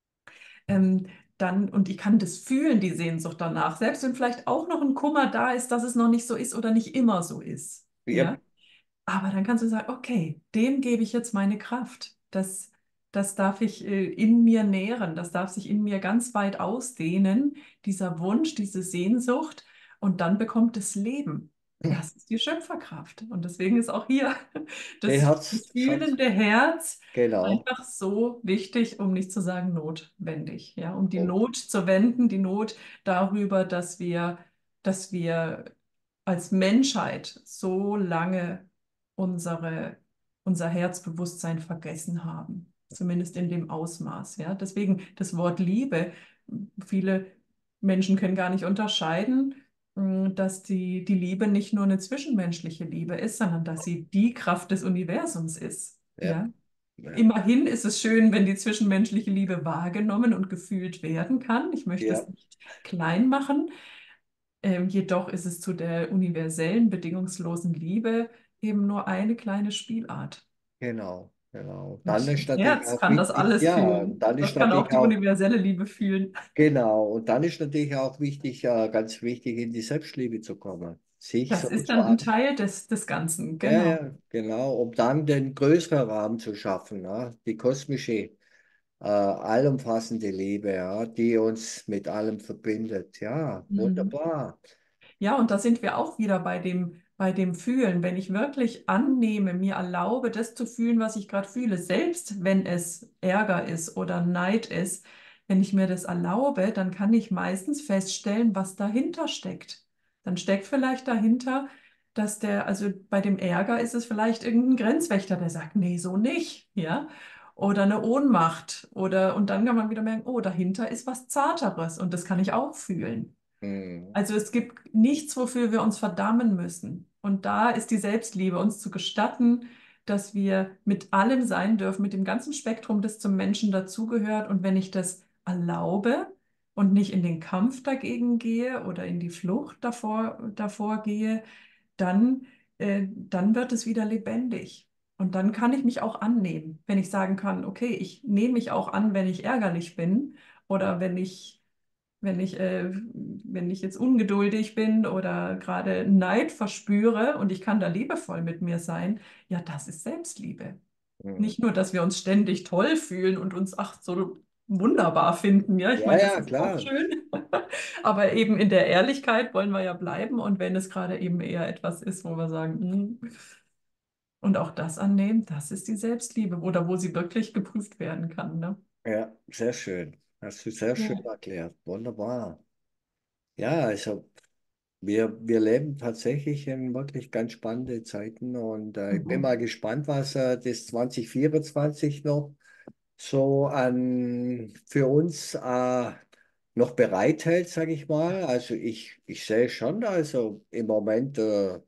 ähm, dann, und ich kann das fühlen, die Sehnsucht danach, selbst wenn vielleicht auch noch ein Kummer da ist, dass es noch nicht so ist oder nicht immer so ist, Ja, ja. Aber dann kannst du sagen, okay, dem gebe ich jetzt meine Kraft. Das, das darf ich äh, in mir nähren. Das darf sich in mir ganz weit ausdehnen, dieser Wunsch, diese Sehnsucht. Und dann bekommt es Leben. Das ist die Schöpferkraft. Und deswegen ist auch hier die das, das Herz, das Herz, fühlende Herz genau. einfach so wichtig, um nicht zu sagen notwendig. Ja, um die Und Not zu wenden, die Not darüber, dass wir, dass wir als Menschheit so lange unsere, unser Herzbewusstsein vergessen haben. Zumindest in dem Ausmaß. Ja? Deswegen das Wort Liebe. Viele Menschen können gar nicht unterscheiden, mh, dass die, die Liebe nicht nur eine zwischenmenschliche Liebe ist, sondern dass sie die Kraft des Universums ist. ja, Ja? ja, Immerhin ist es schön, wenn die zwischenmenschliche Liebe wahrgenommen und gefühlt werden kann. Ich möchte es ja, nicht klein machen. Ähm, jedoch ist es zu der universellen, bedingungslosen Liebe eben nur eine kleine Spielart. genau, genau. Dann Und ist das natürlich Herz auch kann das wichtig, alles ja, fühlen. dann ist Das kann auch natürlich die auch, universelle Liebe fühlen. genau, und dann ist natürlich auch wichtig, äh, ganz wichtig, in die Selbstliebe zu kommen. Sich Das so ist zu dann ein an. Teil des, des Ganzen, Ja, genau. ja, genau, um dann den größeren Rahmen zu schaffen, ja, die kosmische, äh, allumfassende Liebe, ja, die uns mit allem verbindet. Ja, Mhm. wunderbar. Ja, und da sind wir auch wieder bei dem, bei dem Fühlen. Wenn ich wirklich annehme, mir erlaube, das zu fühlen, was ich gerade fühle, selbst wenn es Ärger ist oder Neid ist, wenn ich mir das erlaube, dann kann ich meistens feststellen, was dahinter steckt. Dann steckt vielleicht dahinter, dass der, also bei dem Ärger ist es vielleicht irgendein Grenzwächter, der sagt, nee, so nicht, ja. Oder eine Ohnmacht. Oder, und dann kann man wieder merken, oh, dahinter ist was Zarteres und das kann ich auch fühlen. Hm, Also es gibt nichts, wofür wir uns verdammen müssen. Und da ist die Selbstliebe, uns zu gestatten, dass wir mit allem sein dürfen, mit dem ganzen Spektrum, das zum Menschen dazugehört. Und wenn ich das erlaube und nicht in den Kampf dagegen gehe oder in die Flucht davor, davor gehe, dann, äh, dann wird es wieder lebendig. Und dann kann ich mich auch annehmen, wenn ich sagen kann, okay, ich nehme mich auch an, wenn ich ärgerlich bin oder wenn ich wenn ich, äh, wenn ich jetzt ungeduldig bin oder gerade Neid verspüre und ich kann da liebevoll mit mir sein, ja, das ist Selbstliebe. hm. Nicht nur, dass wir uns ständig toll fühlen und uns ach so wunderbar finden, ja, ich Ja, meine, das ja, ist auch klar. schön, aber eben in der Ehrlichkeit wollen wir ja bleiben und wenn es gerade eben eher etwas ist, wo wir sagen, hm, und auch das annehmen, das ist die Selbstliebe oder wo sie wirklich geprüft werden kann, ne? Ja, sehr schön. Hast du sehr schön Ja. erklärt. Wunderbar. Ja, also wir, wir leben tatsächlich in wirklich ganz spannende Zeiten und äh, ich bin Mhm. mal gespannt, was äh, das zwanzig vierundzwanzig noch so an für uns äh, noch bereithält, sage ich mal. Also ich, ich sehe schon, also im Moment, äh,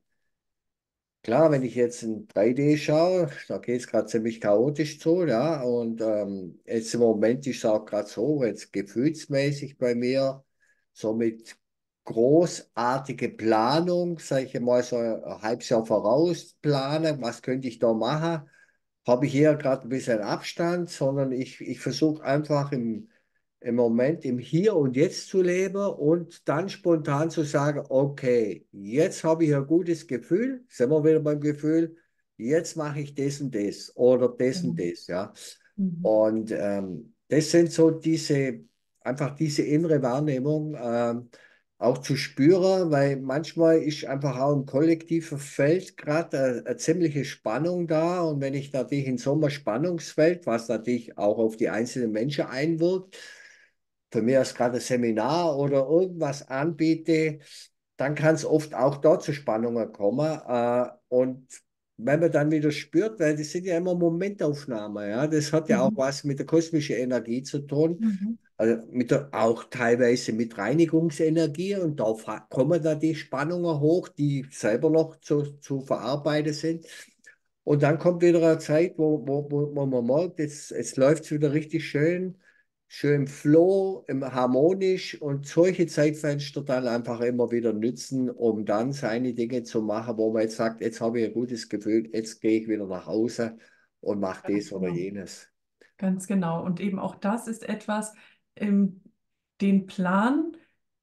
klar, wenn ich jetzt in drei D schaue, da geht es gerade ziemlich chaotisch zu, ja. Und ähm, jetzt im Moment ist es auch gerade so, jetzt gefühlsmäßig bei mir, so mit großartige Planung, sage ich mal so ein halbes Jahr voraus planen, was könnte ich da machen, habe ich hier gerade ein bisschen Abstand, sondern ich, ich versuche einfach im im Moment im Hier und Jetzt zu leben und dann spontan zu sagen, okay, jetzt habe ich ein gutes Gefühl, sind wir wieder beim Gefühl, jetzt mache ich das und das oder das und Mhm. das, ja. Mhm. Und ähm, das sind so diese, einfach diese innere Wahrnehmung ähm, auch zu spüren, weil manchmal ist einfach auch im kollektiven Feld gerade eine, eine ziemliche Spannung da und wenn ich natürlich in so einem Spannungsfeld, was natürlich auch auf die einzelnen Menschen einwirkt, für mich als gerade ein Seminar oder irgendwas anbiete, dann kann es oft auch dort zu Spannungen kommen. Äh, und wenn man dann wieder spürt, weil das sind ja immer Momentaufnahmen, ja, das hat ja auch Mhm. was mit der kosmischen Energie zu tun. Mhm. Also mit der, auch teilweise mit Reinigungsenergie und da fa- kommen da die Spannungen hoch, die selber noch zu, zu verarbeiten sind. Und dann kommt wieder eine Zeit, wo, wo, wo, wo man merkt, jetzt, jetzt läuft es wieder richtig schön, schön im Flow, im harmonisch und solche Zeitfenster dann einfach immer wieder nützen, um dann seine Dinge zu machen, wo man jetzt sagt, jetzt habe ich ein gutes Gefühl, jetzt gehe ich wieder nach Hause und mache das oder Genau. jenes. Ganz genau. Und eben auch das ist etwas, ähm, den Plan,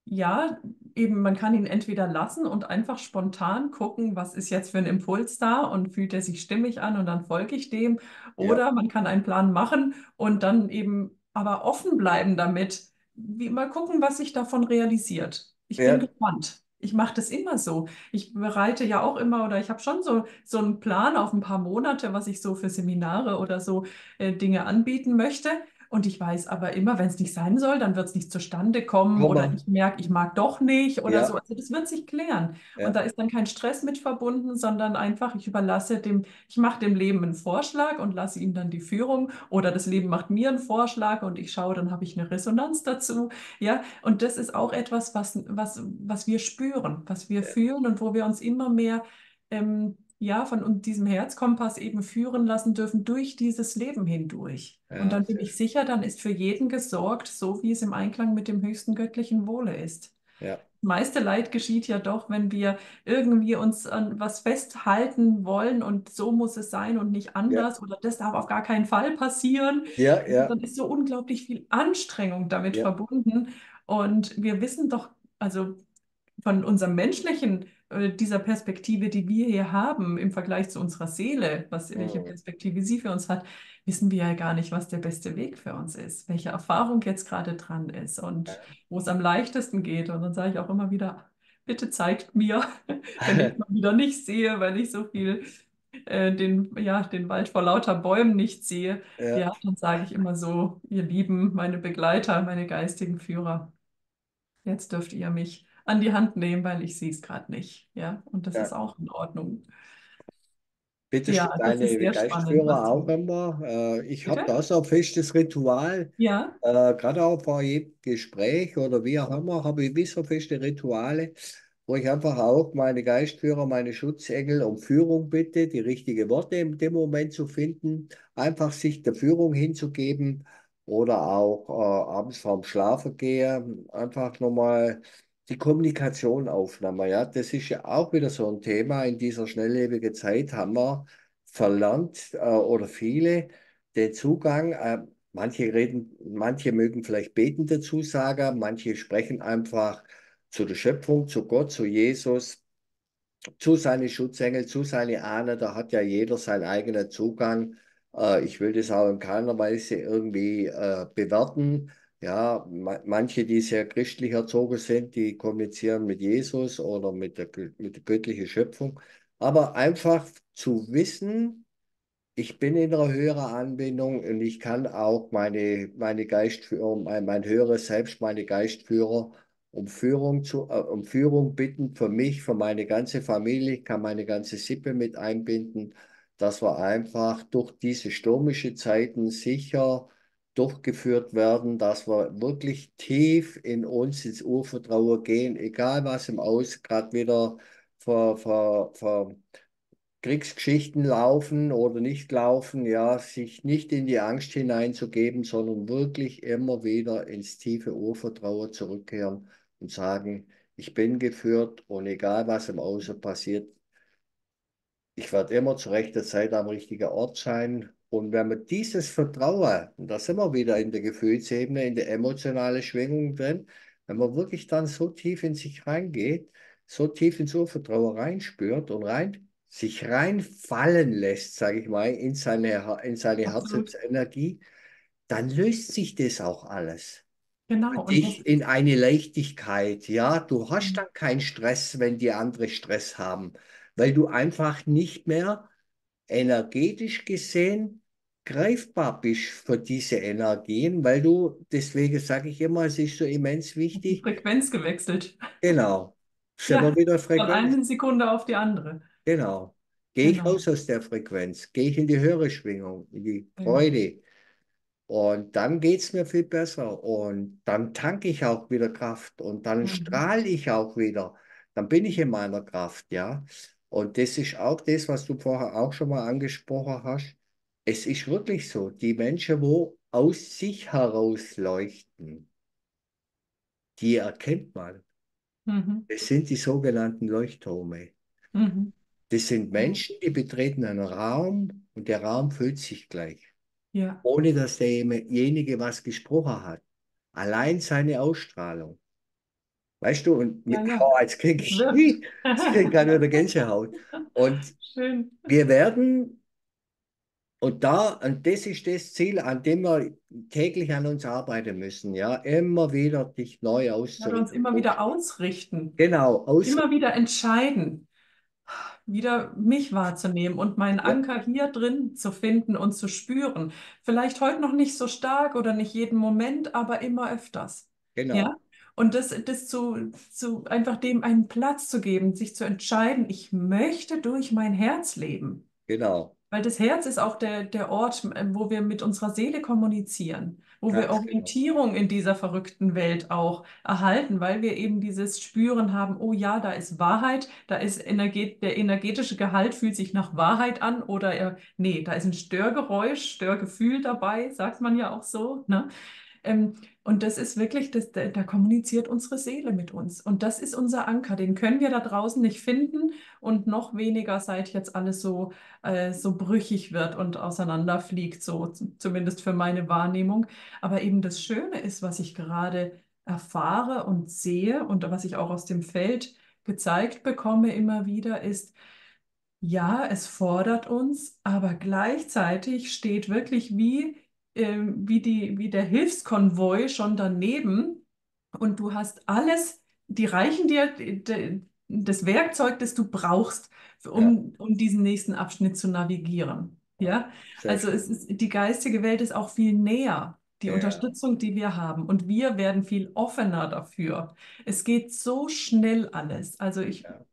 ja, eben man kann ihn entweder lassen und einfach spontan gucken, was ist jetzt für ein Impuls da und fühlt er sich stimmig an und dann folge ich dem. Ja, Oder man kann einen Plan machen und dann eben aber offen bleiben damit. Wie, mal gucken, was sich davon realisiert. Ich bin ja, gespannt. Ich mache das immer so. Ich bereite ja auch immer oder ich habe schon so, so einen Plan auf ein paar Monate, was ich so für Seminare oder so äh, Dinge anbieten möchte. Und ich weiß aber immer, wenn es nicht sein soll, dann wird es nicht zustande kommen oder Komma. ich merke, ich mag doch nicht oder so. Ja, Also das wird sich klären. Und da ja, ist dann kein Stress mit verbunden, sondern einfach, ich überlasse dem, ich mache dem Leben einen Vorschlag und lasse ihm dann die Führung oder das Leben macht mir einen Vorschlag und ich schaue, dann habe ich eine Resonanz dazu. Ja, und das ist auch etwas, was, was, was wir spüren, was wir ja, fühlen und wo wir uns immer mehr ähm, ja, von uns diesem Herzkompass eben führen lassen dürfen durch dieses Leben hindurch. Und ja, dann bin sehr ich schön. sicher, dann ist für jeden gesorgt, so wie es im Einklang mit dem höchsten göttlichen Wohle ist. Ja, Das meiste Leid geschieht ja doch, wenn wir irgendwie uns an was festhalten wollen und so muss es sein und nicht ja, anders oder das darf auf gar keinen Fall passieren. ja, ja, Dann ist so unglaublich viel Anstrengung damit ja, verbunden. Und wir wissen doch, also von unserem menschlichen, äh, dieser Perspektive, die wir hier haben im Vergleich zu unserer Seele, was, welche mm, Perspektive sie für uns hat, wissen wir ja gar nicht, was der beste Weg für uns ist, welche Erfahrung jetzt gerade dran ist und ja. wo es am leichtesten geht. Und dann sage ich auch immer wieder, bitte zeigt mir, wenn ich mal wieder nicht sehe, weil ich so viel äh, den, ja, den Wald vor lauter Bäumen nicht sehe. Ja, Ja, dann sage ich immer so, ihr Lieben, meine Begleiter, meine geistigen Führer. Jetzt dürft ihr mich an die Hand nehmen, weil ich sehe es gerade nicht. Ja, und das ist ja. auch in Ordnung. Bittest Ja, du das ist deine sehr spannend, was Geistführer auch du. immer? Äh, ich habe Bitte? da so ein festes Ritual, Ja, äh, gerade auch vor jedem Gespräch oder wie auch immer, habe ich wie so feste Rituale, wo ich einfach auch meine Geistführer, meine Schutzengel um Führung bitte, die richtigen Worte in dem Moment zu finden, einfach sich der Führung hinzugeben oder auch äh, abends vorm Schlafengehen einfach nochmal die Kommunikation aufnehmen. Ja, das ist ja auch wieder so ein Thema. In dieser schnelllebigen Zeit haben wir verlernt äh, oder viele den Zugang. Äh, manche reden, manche mögen vielleicht beten dazu sagen, manche sprechen einfach zu der Schöpfung, zu Gott, zu Jesus, zu seinen Schutzengel, zu seinen Ahnen. Da hat ja jeder seinen eigenen Zugang. Äh, ich will das auch in keiner Weise irgendwie äh, bewerten. Ja, ma manche, die sehr christlich erzogen sind, die kommunizieren mit Jesus oder mit der, gö- mit der göttlichen Schöpfung. Aber einfach zu wissen, ich bin in einer höheren Anbindung und ich kann auch meine, meine Geistführer, mein, mein höheres Selbst, meine Geistführer um Führung zu, äh, um Führung bitten für mich, für meine ganze Familie, ich kann meine ganze Sippe mit einbinden, dass wir einfach durch diese stürmische Zeiten sicher durchgeführt werden, dass wir wirklich tief in uns ins Urvertrauen gehen, egal was im Aus gerade wieder ver, ver, ver, Kriegsgeschichten laufen oder nicht laufen, ja, sich nicht in die Angst hineinzugeben, sondern wirklich immer wieder ins tiefe Urvertrauen zurückkehren und sagen, ich bin geführt und egal was im Außen passiert, ich werde immer zur rechten Zeit am richtigen Ort sein. Und wenn man dieses Vertrauen, und da sind wir wieder in der Gefühlsebene, in der emotionalen Schwingung drin, wenn man wirklich dann so tief in sich reingeht, so tief ins Urvertrauen reinspürt und rein, sich reinfallen lässt, sage ich mal, in seine, in seine absolut. Herzensenergie, dann löst sich das auch alles für Genau. Und das dich in ist, eine Leichtigkeit. Ja, du hast dann keinen Stress, wenn die andere Stress haben, weil du einfach nicht mehr energetisch gesehen greifbar bist für diese Energien, weil du, deswegen sage ich immer, es ist so immens die wichtig, Frequenz gewechselt. genau, sind wir Ja, wieder von Frequenz, einer Sekunde auf die andere. genau. Gehe ich Genau. raus aus der Frequenz, gehe ich in die höhere Schwingung, in die Ja. Freude, Und dann geht es mir viel besser und dann tanke ich auch wieder Kraft und dann Mhm. strahle ich auch wieder. Dann bin ich in meiner Kraft, ja. Und das ist auch das, was du vorher auch schon mal angesprochen hast. Es ist wirklich so, die Menschen, wo aus sich heraus leuchten, die erkennt man. Mhm. Es sind die sogenannten Leuchttürme. Mhm. Das sind Ja. Menschen, die betreten einen Raum und der Raum füllt sich gleich, Ja. ohne dass derjenige was gesprochen hat. Allein seine Ausstrahlung. Weißt du, und Ja, mit, ja, oh, jetzt kriege es ich, wirkt. jetzt krieg ich gerade wieder Gänsehaut. Und Schön. wir werden, und da, und das ist das Ziel, an dem wir täglich an uns arbeiten müssen, ja, immer wieder dich neu Ja, wir uns auszurichten. immer wieder Okay. ausrichten, Genau, immer ausrichten. wieder entscheiden, wieder mich wahrzunehmen und meinen Ja, Anker hier drin zu finden und zu spüren. Vielleicht heute noch nicht so stark oder nicht jeden Moment, aber immer öfters. Ja? genau, Und das, das zu, zu einfach dem einen Platz zu geben, sich zu entscheiden, ich möchte durch mein Herz leben. genau, Weil das Herz ist auch der, der Ort, äh, wo wir mit unserer Seele kommunizieren, wo wir ganz genau. Orientierung in dieser verrückten Welt auch erhalten, weil wir eben dieses Spüren haben, oh ja, da ist Wahrheit, da ist Energet der energetische Gehalt fühlt sich nach Wahrheit an oder er, nee, da ist ein Störgeräusch, Störgefühl dabei, sagt man ja auch so, ne? Ähm, und das ist wirklich, das, da, da kommuniziert unsere Seele mit uns. Und das ist unser Anker. Den können wir da draußen nicht finden und noch weniger, seit jetzt alles so, äh, so brüchig wird und auseinanderfliegt, so z- zumindest für meine Wahrnehmung. Aber eben das Schöne ist, was ich gerade erfahre und sehe und was ich auch aus dem Feld gezeigt bekomme immer wieder, ist, ja, es fordert uns, aber gleichzeitig steht wirklich wie, ähm, wie die, wie der Hilfskonvoi schon daneben und du hast alles, die reichen dir d- das Werkzeug, das du brauchst, Ja, um, um diesen nächsten Abschnitt zu navigieren. ja, Ja, sehr also schön. es ist, die geistige Welt ist auch viel näher. Die Ja, Unterstützung, die wir haben. Und wir werden viel offener dafür. Es geht so schnell alles. Also ich ja.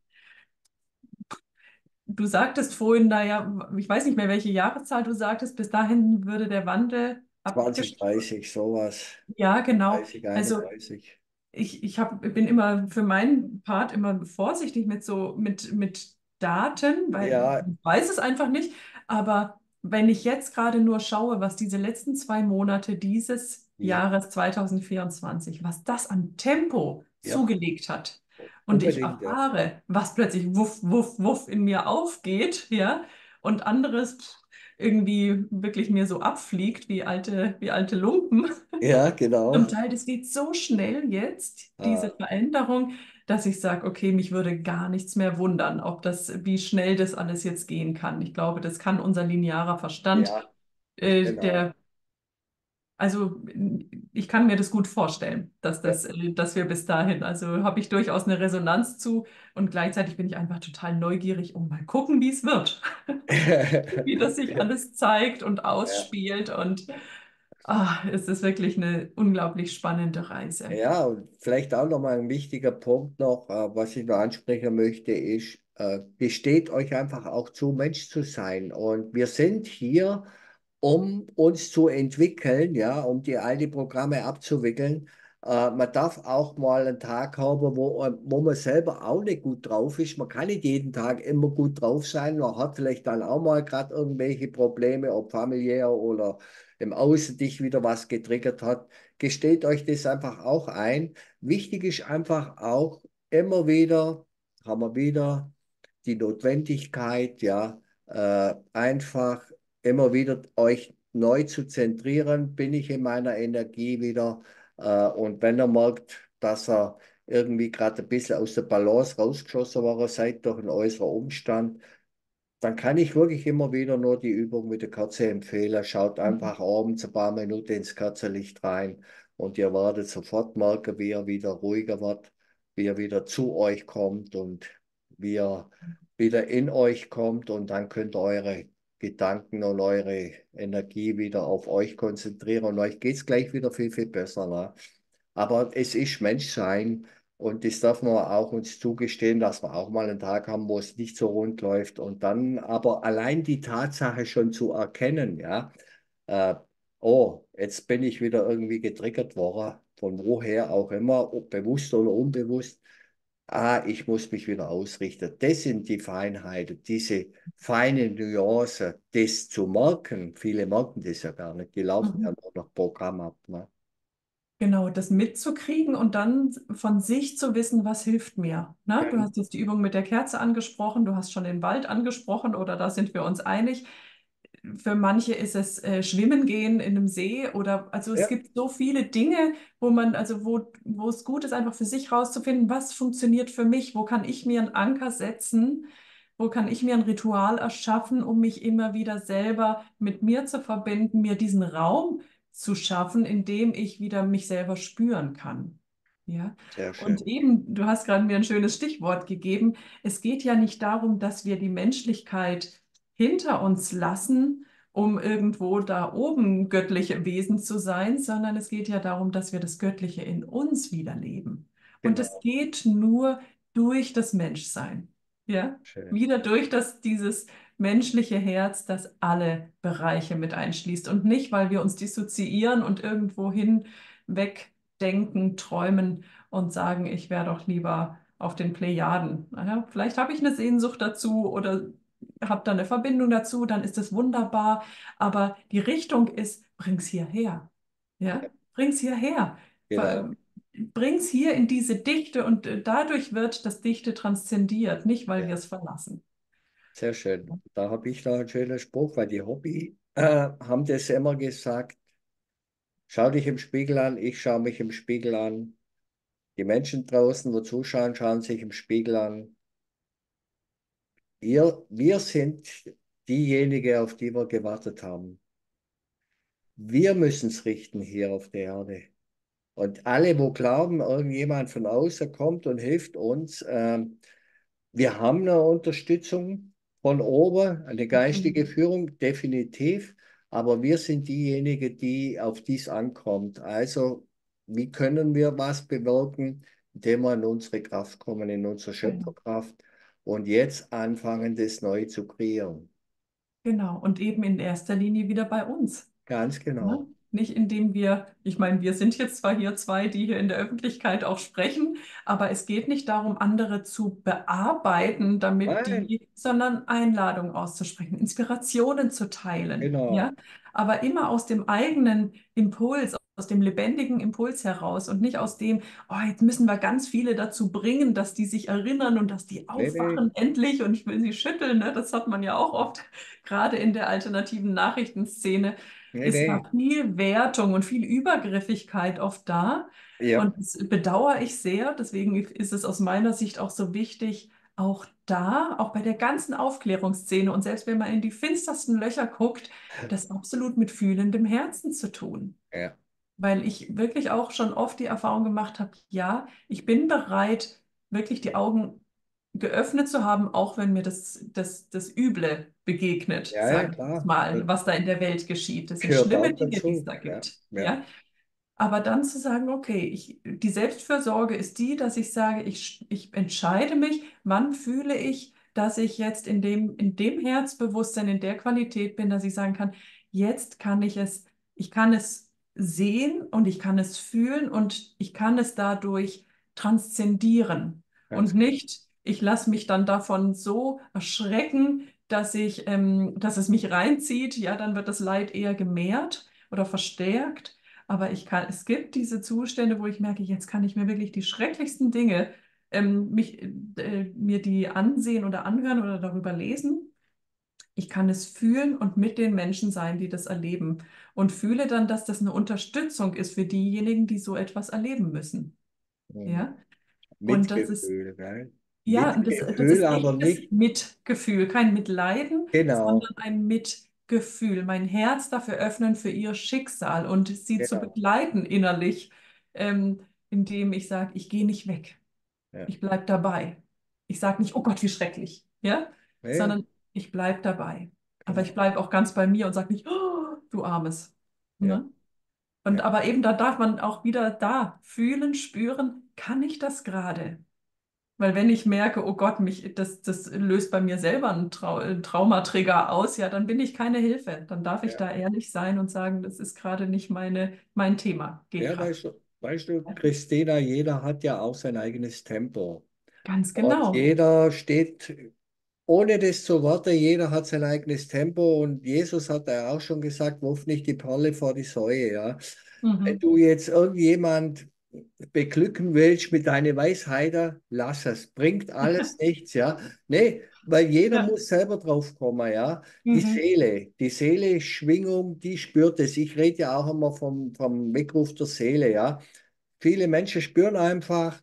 Du sagtest vorhin, naja, ich weiß nicht mehr, welche Jahreszahl du sagtest, bis dahin würde der Wandel zwanzig, abgeschlossen. dreißig, sowas. Ja, genau. dreißig, Also einunddreißig. ich, ich hab, bin immer für meinen Part immer vorsichtig mit so mit, mit Daten, weil Ja, ich weiß es einfach nicht. Aber wenn ich jetzt gerade nur schaue, was diese letzten zwei Monate dieses ja, Jahres zwanzig vierundzwanzig, was das an Tempo ja, zugelegt hat und ich unbedingt, ja. erfahre, was plötzlich wuff, wuff, wuff in mir aufgeht, ja, und anderes pff, irgendwie wirklich mir so abfliegt wie alte, wie alte Lumpen. Ja, genau. Zum Teil, das geht so schnell jetzt, diese Ah, Veränderung, dass ich sage, okay, mich würde gar nichts mehr wundern, ob das, wie schnell das alles jetzt gehen kann. Ich glaube, das kann unser linearer Verstand, ja, äh, genau. der, also ich kann mir das gut vorstellen, dass Ja. das, äh, dass wir bis dahin, also habe ich durchaus eine Resonanz zu und gleichzeitig bin ich einfach total neugierig und mal gucken, wie es wird, wie das sich alles zeigt und Ja. ausspielt und ah, es ist wirklich eine unglaublich spannende Reise. Ja, und vielleicht auch nochmal ein wichtiger Punkt noch, äh, was ich noch ansprechen möchte, ist, äh, gesteht euch einfach auch zu, Mensch zu sein. Und wir sind hier, um uns zu entwickeln, ja, um die all die Programme abzuwickeln. Äh, man darf auch mal einen Tag haben, wo, äh, wo man selber auch nicht gut drauf ist. Man kann nicht jeden Tag immer gut drauf sein. Man hat vielleicht dann auch mal gerade irgendwelche Probleme, ob familiär oder im Außen dich wieder was getriggert hat. Gesteht euch das einfach auch ein. Wichtig ist einfach auch immer wieder, haben wir wieder die Notwendigkeit, ja, äh, einfach immer wieder euch neu zu zentrieren. Bin ich in meiner Energie wieder? Äh, und wenn ihr merkt, dass er irgendwie gerade ein bisschen aus der Balance rausgeschossen war, seid durch einen äußeren Umstand, dann kann ich wirklich immer wieder nur die Übung mit der Kerze empfehlen. Schaut einfach abends ein paar Minuten ins Kerzenlicht rein und ihr werdet sofort merken, wie er wieder ruhiger wird, wie er wieder zu euch kommt und wie er wieder in euch kommt und dann könnt ihr eure Gedanken und eure Energie wieder auf euch konzentrieren und euch geht es gleich wieder viel, viel besser. Ne? Aber es ist Menschsein und das darf man auch uns zugestehen, dass wir auch mal einen Tag haben, wo es nicht so rund läuft. Und dann aber allein die Tatsache schon zu erkennen, ja, äh, oh, jetzt bin ich wieder irgendwie getriggert worden, von woher auch immer, ob bewusst oder unbewusst. Ah, ich muss mich wieder ausrichten. Das sind die Feinheiten, diese feinen Nuancen, das zu merken. Viele merken das ja gar nicht, die laufen ja Mhm. nur nach Programm ab. Ne? Genau, das mitzukriegen und dann von sich zu wissen, was hilft mir. Ne? Du Ja, hast jetzt die Übung mit der Kerze angesprochen, du hast schon den Wald angesprochen oder da sind wir uns einig. Für manche ist es äh, Schwimmen gehen in einem See oder also es ja, gibt so viele Dinge, wo man, also wo, wo es gut ist, einfach für sich rauszufinden, was funktioniert für mich, wo kann ich mir einen Anker setzen, wo kann ich mir ein Ritual erschaffen, um mich immer wieder selber mit mir zu verbinden, mir diesen Raum zu schaffen, in dem ich wieder mich selber spüren kann. Ja. sehr Und schön. eben, du hast gerade mir ein schönes Stichwort gegeben. Es geht ja nicht darum, dass wir die Menschlichkeit hinter uns lassen, um irgendwo da oben göttliche Wesen zu sein, sondern es geht ja darum, dass wir das Göttliche in uns wieder leben. Und es Genau, geht nur durch das Menschsein. Ja, schön. wieder durch das, dieses menschliche Herz, das alle Bereiche mit einschließt und nicht, weil wir uns dissoziieren und irgendwohin wegdenken, träumen und sagen, ich wäre doch lieber auf den Plejaden. Naja, vielleicht habe ich eine Sehnsucht dazu oder habe da eine Verbindung dazu, dann ist es wunderbar. Aber die Richtung ist, bring's hierher. Ja, Ja, bring's hierher. genau, Ver- Bring's hier in diese Dichte und äh, dadurch wird das Dichte transzendiert, nicht weil wir ja, es verlassen. sehr schön. Da habe ich noch einen schönen Spruch, weil die Hobby äh, haben das immer gesagt, schau dich im Spiegel an, ich schaue mich im Spiegel an. Die Menschen draußen, wo zuschauen, schauen sich im Spiegel an. Ihr, wir sind diejenigen, auf die wir gewartet haben. Wir müssen es richten hier auf der Erde. Und alle, wo glauben, irgendjemand von außen kommt und hilft uns, ähm, wir haben eine Unterstützung von oben, eine geistige Absolut. Führung, definitiv. Aber wir sind diejenigen, die auf dies ankommt. Also, wie können wir was bewirken, indem wir in unsere Kraft kommen, in unsere Genau. Schöpferkraft und jetzt anfangen, das neu zu kreieren. Genau. Und eben in erster Linie wieder bei uns. Ganz Ne? genau. Nicht indem wir, ich meine, wir sind jetzt zwar hier zwei, die hier in der Öffentlichkeit auch sprechen, aber es geht nicht darum, andere zu bearbeiten, damit Nein, die, sondern Einladungen auszusprechen, Inspirationen zu teilen. Ja? genau. Aber immer aus dem eigenen Impuls, aus dem lebendigen Impuls heraus und nicht aus dem, oh, jetzt müssen wir ganz viele dazu bringen, dass die sich erinnern und dass die Nee, nee, aufwachen endlich und ich will sie schütteln. Ne? Das hat man ja auch oft, gerade in der alternativen Nachrichtenszene nee, ist da nee. viel Wertung und viel Übergriffigkeit oft da. Ja, Und das bedauere ich sehr. Deswegen ist es aus meiner Sicht auch so wichtig, auch da, auch bei der ganzen Aufklärungsszene und selbst wenn man in die finstersten Löcher guckt, das absolut mit fühlendem Herzen zu tun. ja, Weil ich wirklich auch schon oft die Erfahrung gemacht habe, ja, ich bin bereit, wirklich die Augen geöffnet zu haben, auch wenn mir das, das, das Üble begegnet, ja, ja, sage ich jetzt klar. mal, Das was da in der Welt geschieht. Das sind gehört schlimme auch Dinge, die es dazu. da Ja, gibt. ja, Ja? Aber dann zu sagen, okay, ich, die Selbstfürsorge ist die, dass ich sage, ich, ich entscheide mich, wann fühle ich, dass ich jetzt in dem, in dem Herzbewusstsein, in der Qualität bin, dass ich sagen kann, jetzt kann ich es, ich kann es sehen und ich kann es fühlen und ich kann es dadurch transzendieren ganz und genau. nicht, ich lasse mich dann davon so erschrecken, dass ich, ähm, dass es mich reinzieht, ja, dann wird das Leid eher gemehrt oder verstärkt. Aber ich kann, es gibt diese Zustände, wo ich merke, jetzt kann ich mir wirklich die schrecklichsten Dinge ähm, mich, äh, mir die ansehen oder anhören oder darüber lesen. Ich kann es fühlen und mit den Menschen sein, die das erleben. Und fühle dann, dass das eine Unterstützung ist für diejenigen, die so etwas erleben müssen. Mhm. Ja? Und das ist, Mitgefühl, gell? ja, und das, das Mitgefühl, ist aber echtes nicht Mitgefühl, kein Mitleiden, genau, sondern ein Mitgefühl, mein Herz dafür öffnen für ihr Schicksal und sie zu genau. begleiten innerlich, ähm, indem ich sage, ich gehe nicht weg, Ja, ich bleibe dabei. Ich sage nicht, oh Gott, wie schrecklich, ja, ja, sondern ich bleibe dabei. Aber ich genau. bleibe auch ganz bei mir und sage nicht, oh, du Armes. Ja, Ne? Und ja, aber eben da darf man auch wieder da fühlen, spüren, kann ich das gerade? Weil wenn ich merke, oh Gott, mich, das, das löst bei mir selber einen Trau äh, Traumatrigger aus, ja, dann bin ich keine Hilfe. Dann darf ich Ja, da ehrlich sein und sagen, das ist gerade nicht meine, mein Thema. Geht ja, gerade. weißt du, weißt du, Christina, jeder hat ja auch sein eigenes Tempo. Ganz Und genau. jeder steht, ohne das zu worten, jeder hat sein eigenes Tempo. Und Jesus hat ja auch schon gesagt, wirf nicht die Perle vor die Säue, ja. Wenn Mhm. du jetzt irgendjemand beglücken willst mit deiner Weisheit, lass es. Bringt alles nichts, ja. Nee, weil jeder Ja. muss selber drauf kommen, ja. Die Mhm. Seele, die Seele, Schwingung, die spürt es. Ich rede ja auch immer vom, vom Weckruf der Seele, ja. Viele Menschen spüren einfach,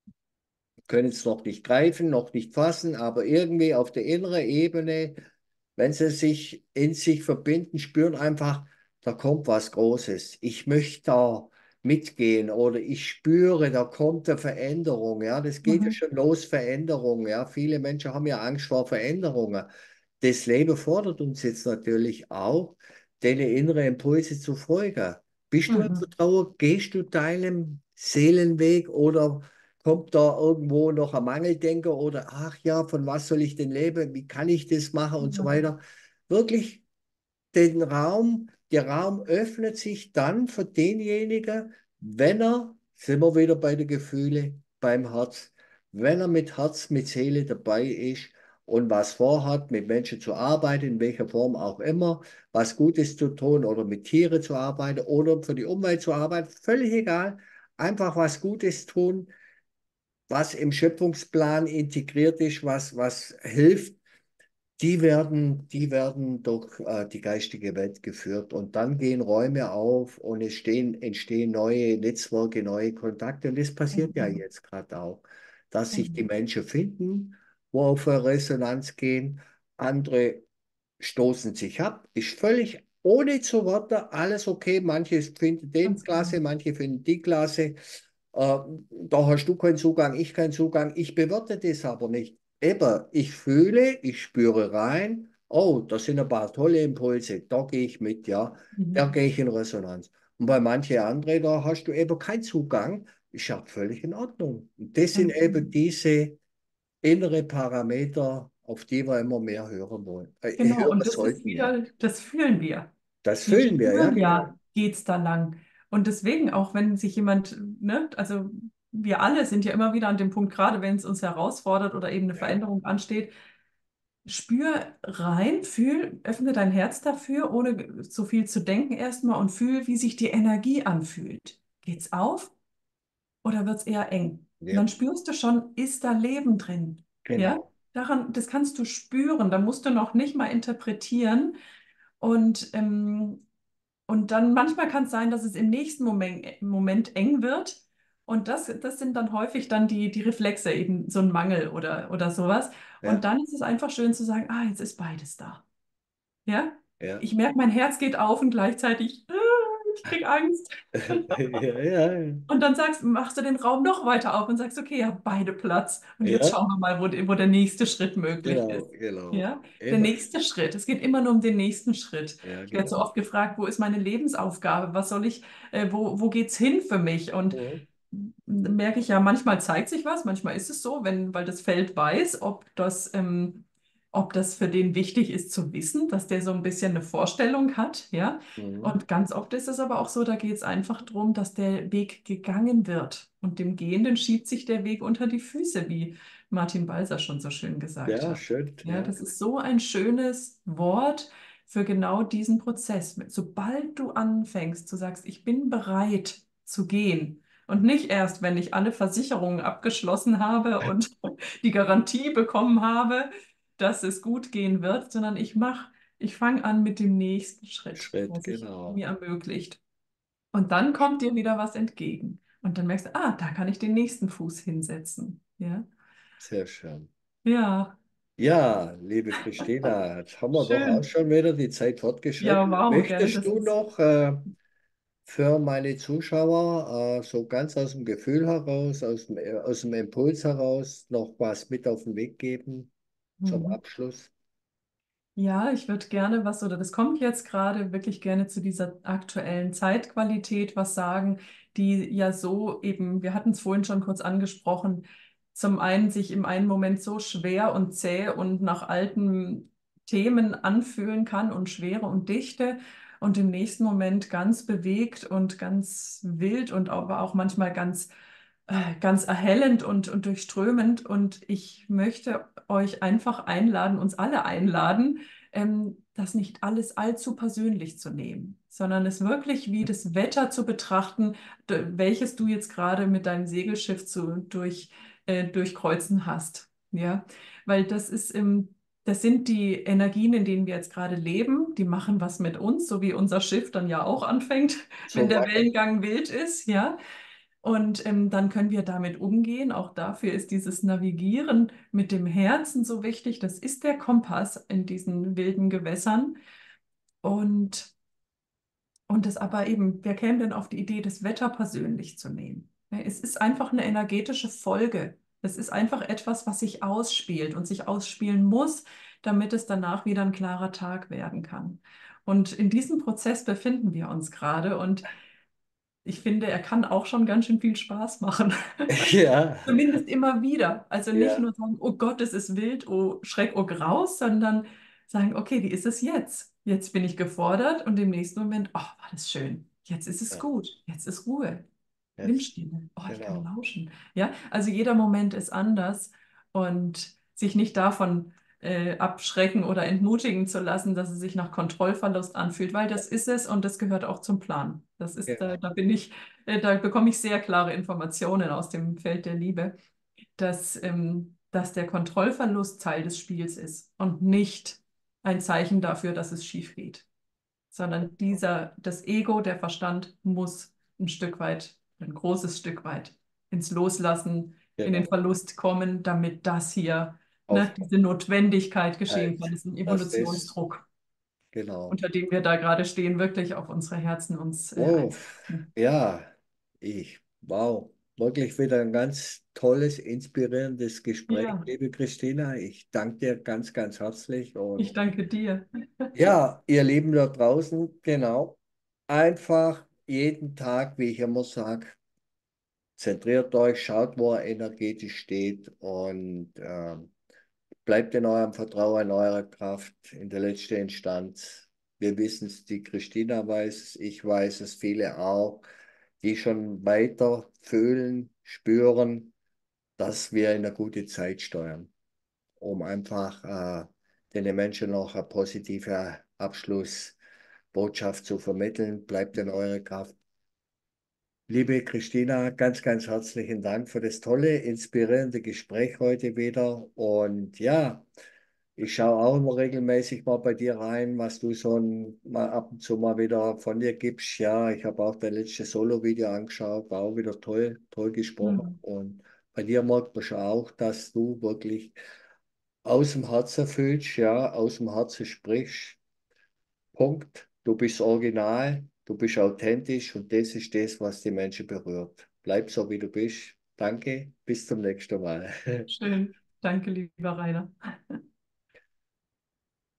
können es noch nicht greifen, noch nicht fassen, aber irgendwie auf der inneren Ebene, wenn sie sich in sich verbinden, spüren einfach, da kommt was Großes. Ich möchte da mitgehen oder ich spüre, da kommt eine Veränderung. Ja, das geht ja Mhm. schon los, Veränderung. Ja, viele Menschen haben ja Angst vor Veränderungen. Das Leben fordert uns jetzt natürlich auch, deine inneren Impulse zu folgen. Bist du im Mhm. Vertrauen? Gehst du deinem Seelenweg oder kommt da irgendwo noch ein Mangeldenker oder ach ja, von was soll ich denn leben? Wie kann ich das machen und so Mhm. weiter? Wirklich den Raum, der Raum öffnet sich dann für denjenigen, wenn er, sind wir wieder bei den Gefühlen, beim Herz, wenn er mit Herz, mit Seele dabei ist und was vorhat, mit Menschen zu arbeiten, in welcher Form auch immer, was Gutes zu tun oder mit Tieren zu arbeiten oder für die Umwelt zu arbeiten, völlig egal, einfach was Gutes tun, was im Schöpfungsplan integriert ist, was, was hilft, die werden, die werden durch äh, die geistige Welt geführt und dann gehen Räume auf und es stehen, entstehen neue Netzwerke, neue Kontakte und das passiert ja Mhm. jetzt gerade auch, dass sich die Mhm. Menschen finden, wo auf eine Resonanz gehen, andere stoßen sich ab, ist völlig ohne zu Worte alles okay. Manche finden den Ganz klasse, genau. manche finden die klasse. Äh, da hast du keinen Zugang, ich keinen Zugang. Ich bewerte das aber nicht. Eben, ich fühle, ich spüre rein. Oh, das sind ein paar tolle Impulse. Da gehe ich mit, ja. Da Mhm. gehe ich in Resonanz. Und bei manchen anderen, da hast du eben keinen Zugang. Ist ja völlig in Ordnung. Und das sind Ganz eben genau. diese innere Parameter, auf die wir immer mehr hören wollen. Äh, Genau, hören und das ist sollten, ja. wieder, das fühlen wir. Das Wir fühlen wir, ja, spüren genau. ja, geht's da lang. Und deswegen, auch wenn sich jemand, ne, also wir alle sind ja immer wieder an dem Punkt, gerade wenn es uns herausfordert oder eben eine Ja, Veränderung ansteht, spür rein, fühl, öffne dein Herz dafür, ohne so viel zu denken erstmal und fühl, wie sich die Energie anfühlt. Geht's auf oder wird's eher eng? Und ja, dann spürst du schon, ist da Leben drin? Ja? genau. Daran, das kannst du spüren, da musst du noch nicht mal interpretieren. Und ähm, und dann manchmal kann es sein, dass es im nächsten Moment, Moment eng wird. Und das, das sind dann häufig dann die, die Reflexe, eben so ein Mangel oder, oder sowas. Und Ja, dann ist es einfach schön zu sagen, ah, jetzt ist beides da. Ja? ja. Ich merke, mein Herz geht auf und gleichzeitig, ah, ich kriege Angst. Ja, ja, Und dann sagst, machst du den Raum noch weiter auf und sagst, okay, ja, beide Platz. Und jetzt ja, schauen wir mal, wo, de- wo der nächste Schritt möglich genau, ist. genau. Ja, der Eben. nächste Schritt. Es geht immer nur um den nächsten Schritt. Ja, Ich werde so genau. oft gefragt, wo ist meine Lebensaufgabe? Was soll ich, äh, wo, wo geht's hin für mich? Und Mhm. merke ich ja, manchmal zeigt sich was, manchmal ist es so, wenn, weil das Feld weiß, ob das, ähm, ob das für den wichtig ist zu wissen, dass der so ein bisschen eine Vorstellung hat, ja. Mhm. Und ganz oft ist es aber auch so, da geht es einfach darum, dass der Weg gegangen wird. Und dem Gehenden schiebt sich der Weg unter die Füße, wie Martin Balser schon so schön gesagt Ja, hat. schön, Ja, ja. das ist so ein schönes Wort für genau diesen Prozess. Sobald du anfängst, du sagst, ich bin bereit zu gehen, und nicht erst, wenn ich alle Versicherungen abgeschlossen habe und die Garantie bekommen habe, dass es gut gehen wird, sondern ich mache, ich fange an mit dem nächsten Schritt, der Schritt, sich genau. mir ermöglicht. Und dann kommt dir wieder was entgegen. Und dann merkst du, ah, da kann ich den nächsten Fuß hinsetzen. Ja, Sehr schön. ja, Ja, liebe Christina, jetzt haben wir doch auch schön. schon wieder die Zeit Ja, fortgeschritten. wow, gell, Möchtest das du ist. noch äh, für meine Zuschauer äh, so ganz aus dem Gefühl heraus, aus dem, äh, aus dem Impuls heraus noch was mit auf den Weg geben zum Mhm. Abschluss? Ja, ich würde gerne was, oder das kommt jetzt gerade wirklich gerne zu dieser aktuellen Zeitqualität was sagen, die ja so eben, wir hatten es vorhin schon kurz angesprochen, zum einen sich im einen Moment so schwer und zäh und nach alten Themen anfühlen kann und Schwere und Dichte und im nächsten Moment ganz bewegt und ganz wild und aber auch manchmal ganz, äh, ganz erhellend und, und durchströmend. Und ich möchte euch einfach einladen, uns alle einladen, ähm, das nicht alles allzu persönlich zu nehmen, sondern es wirklich wie das Wetter zu betrachten, d- welches du jetzt gerade mit deinem Segelschiff zu, durch, äh, durchkreuzen hast. Ja, weil das ist im, das sind die Energien, in denen wir jetzt gerade leben, die machen was mit uns, so wie unser Schiff dann ja auch anfängt, wenn So der weit. Wellengang wild ist, ja. Und ähm, dann können wir damit umgehen. Auch dafür ist dieses Navigieren mit dem Herzen so wichtig. Das ist der Kompass in diesen wilden Gewässern. Und, und das aber eben, wer käme denn auf die Idee, das Wetter persönlich zu nehmen? Ja, es ist einfach eine energetische Folge. Es ist einfach etwas, was sich ausspielt und sich ausspielen muss, damit es danach wieder ein klarer Tag werden kann. Und in diesem Prozess befinden wir uns gerade. Und ich finde, er kann auch schon ganz schön viel Spaß machen. Ja, Zumindest immer wieder. Also nicht ja, nur sagen, oh Gott, es ist wild, oh Schreck, oh Graus, sondern sagen, okay, wie ist es jetzt? Jetzt bin ich gefordert und im nächsten Moment, oh, war das schön. Jetzt ist es ja, gut. Jetzt ist Ruhe. jetzt, Windstille. Oh, ich kann genau. lauschen. Ja, also jeder Moment ist anders und sich nicht davon äh, abschrecken oder entmutigen zu lassen, dass es sich nach Kontrollverlust anfühlt, weil das ist es und das gehört auch zum Plan. Das ist, äh, Genau. da bin ich, äh, da bekomme ich sehr klare Informationen aus dem Feld der Liebe, dass, ähm, dass der Kontrollverlust Teil des Spiels ist und nicht ein Zeichen dafür, dass es schief geht, sondern dieser, das Ego, der Verstand muss ein Stück weit, ein großes Stück weit ins Loslassen, in den Genau. Verlust kommen, damit das hier, ne, Aufhalt. diese Notwendigkeit geschehen kann. Das ist ein Das ist, Evolutionsdruck, genau. unter dem wir da gerade stehen, wirklich auf unsere Herzen uns äh, Oh, einsetzen. ja, ich, wow. Wirklich wieder ein ganz tolles, inspirierendes Gespräch, Ja, liebe Christina. Ich danke dir ganz, ganz herzlich ich und danke dir. ja, ihr Lieben da draußen, genau. Einfach jeden Tag, wie ich immer sage, zentriert euch, schaut, wo er energetisch steht und ähm, bleibt in eurem Vertrauen, in eurer Kraft, in der letzten Instanz. Wir wissen es, die Christina weiß es, ich weiß es, viele auch, die schon weiter fühlen, spüren, dass wir in eine gute Zeit steuern, um einfach äh, den Menschen noch eine positive Abschlussbotschaft zu vermitteln. Bleibt in eurer Kraft. Liebe Christina, ganz, ganz herzlichen Dank für das tolle, inspirierende Gespräch heute wieder. Und ja, ich schaue auch immer regelmäßig mal bei dir rein, was du so ein, mal ab und zu mal wieder von dir gibst. Ja, ich habe auch dein letztes Solo-Video angeschaut, war auch wieder toll, toll gesprochen. Hm, Und bei dir merkt man schon auch, dass du wirklich aus dem Herzen fühlst, ja, aus dem Herzen sprichst. Punkt. Du bist original, du bist authentisch und das ist das, was die Menschen berührt. Bleib so, wie du bist. Danke, bis zum nächsten Mal. schön. Danke, lieber Rainer.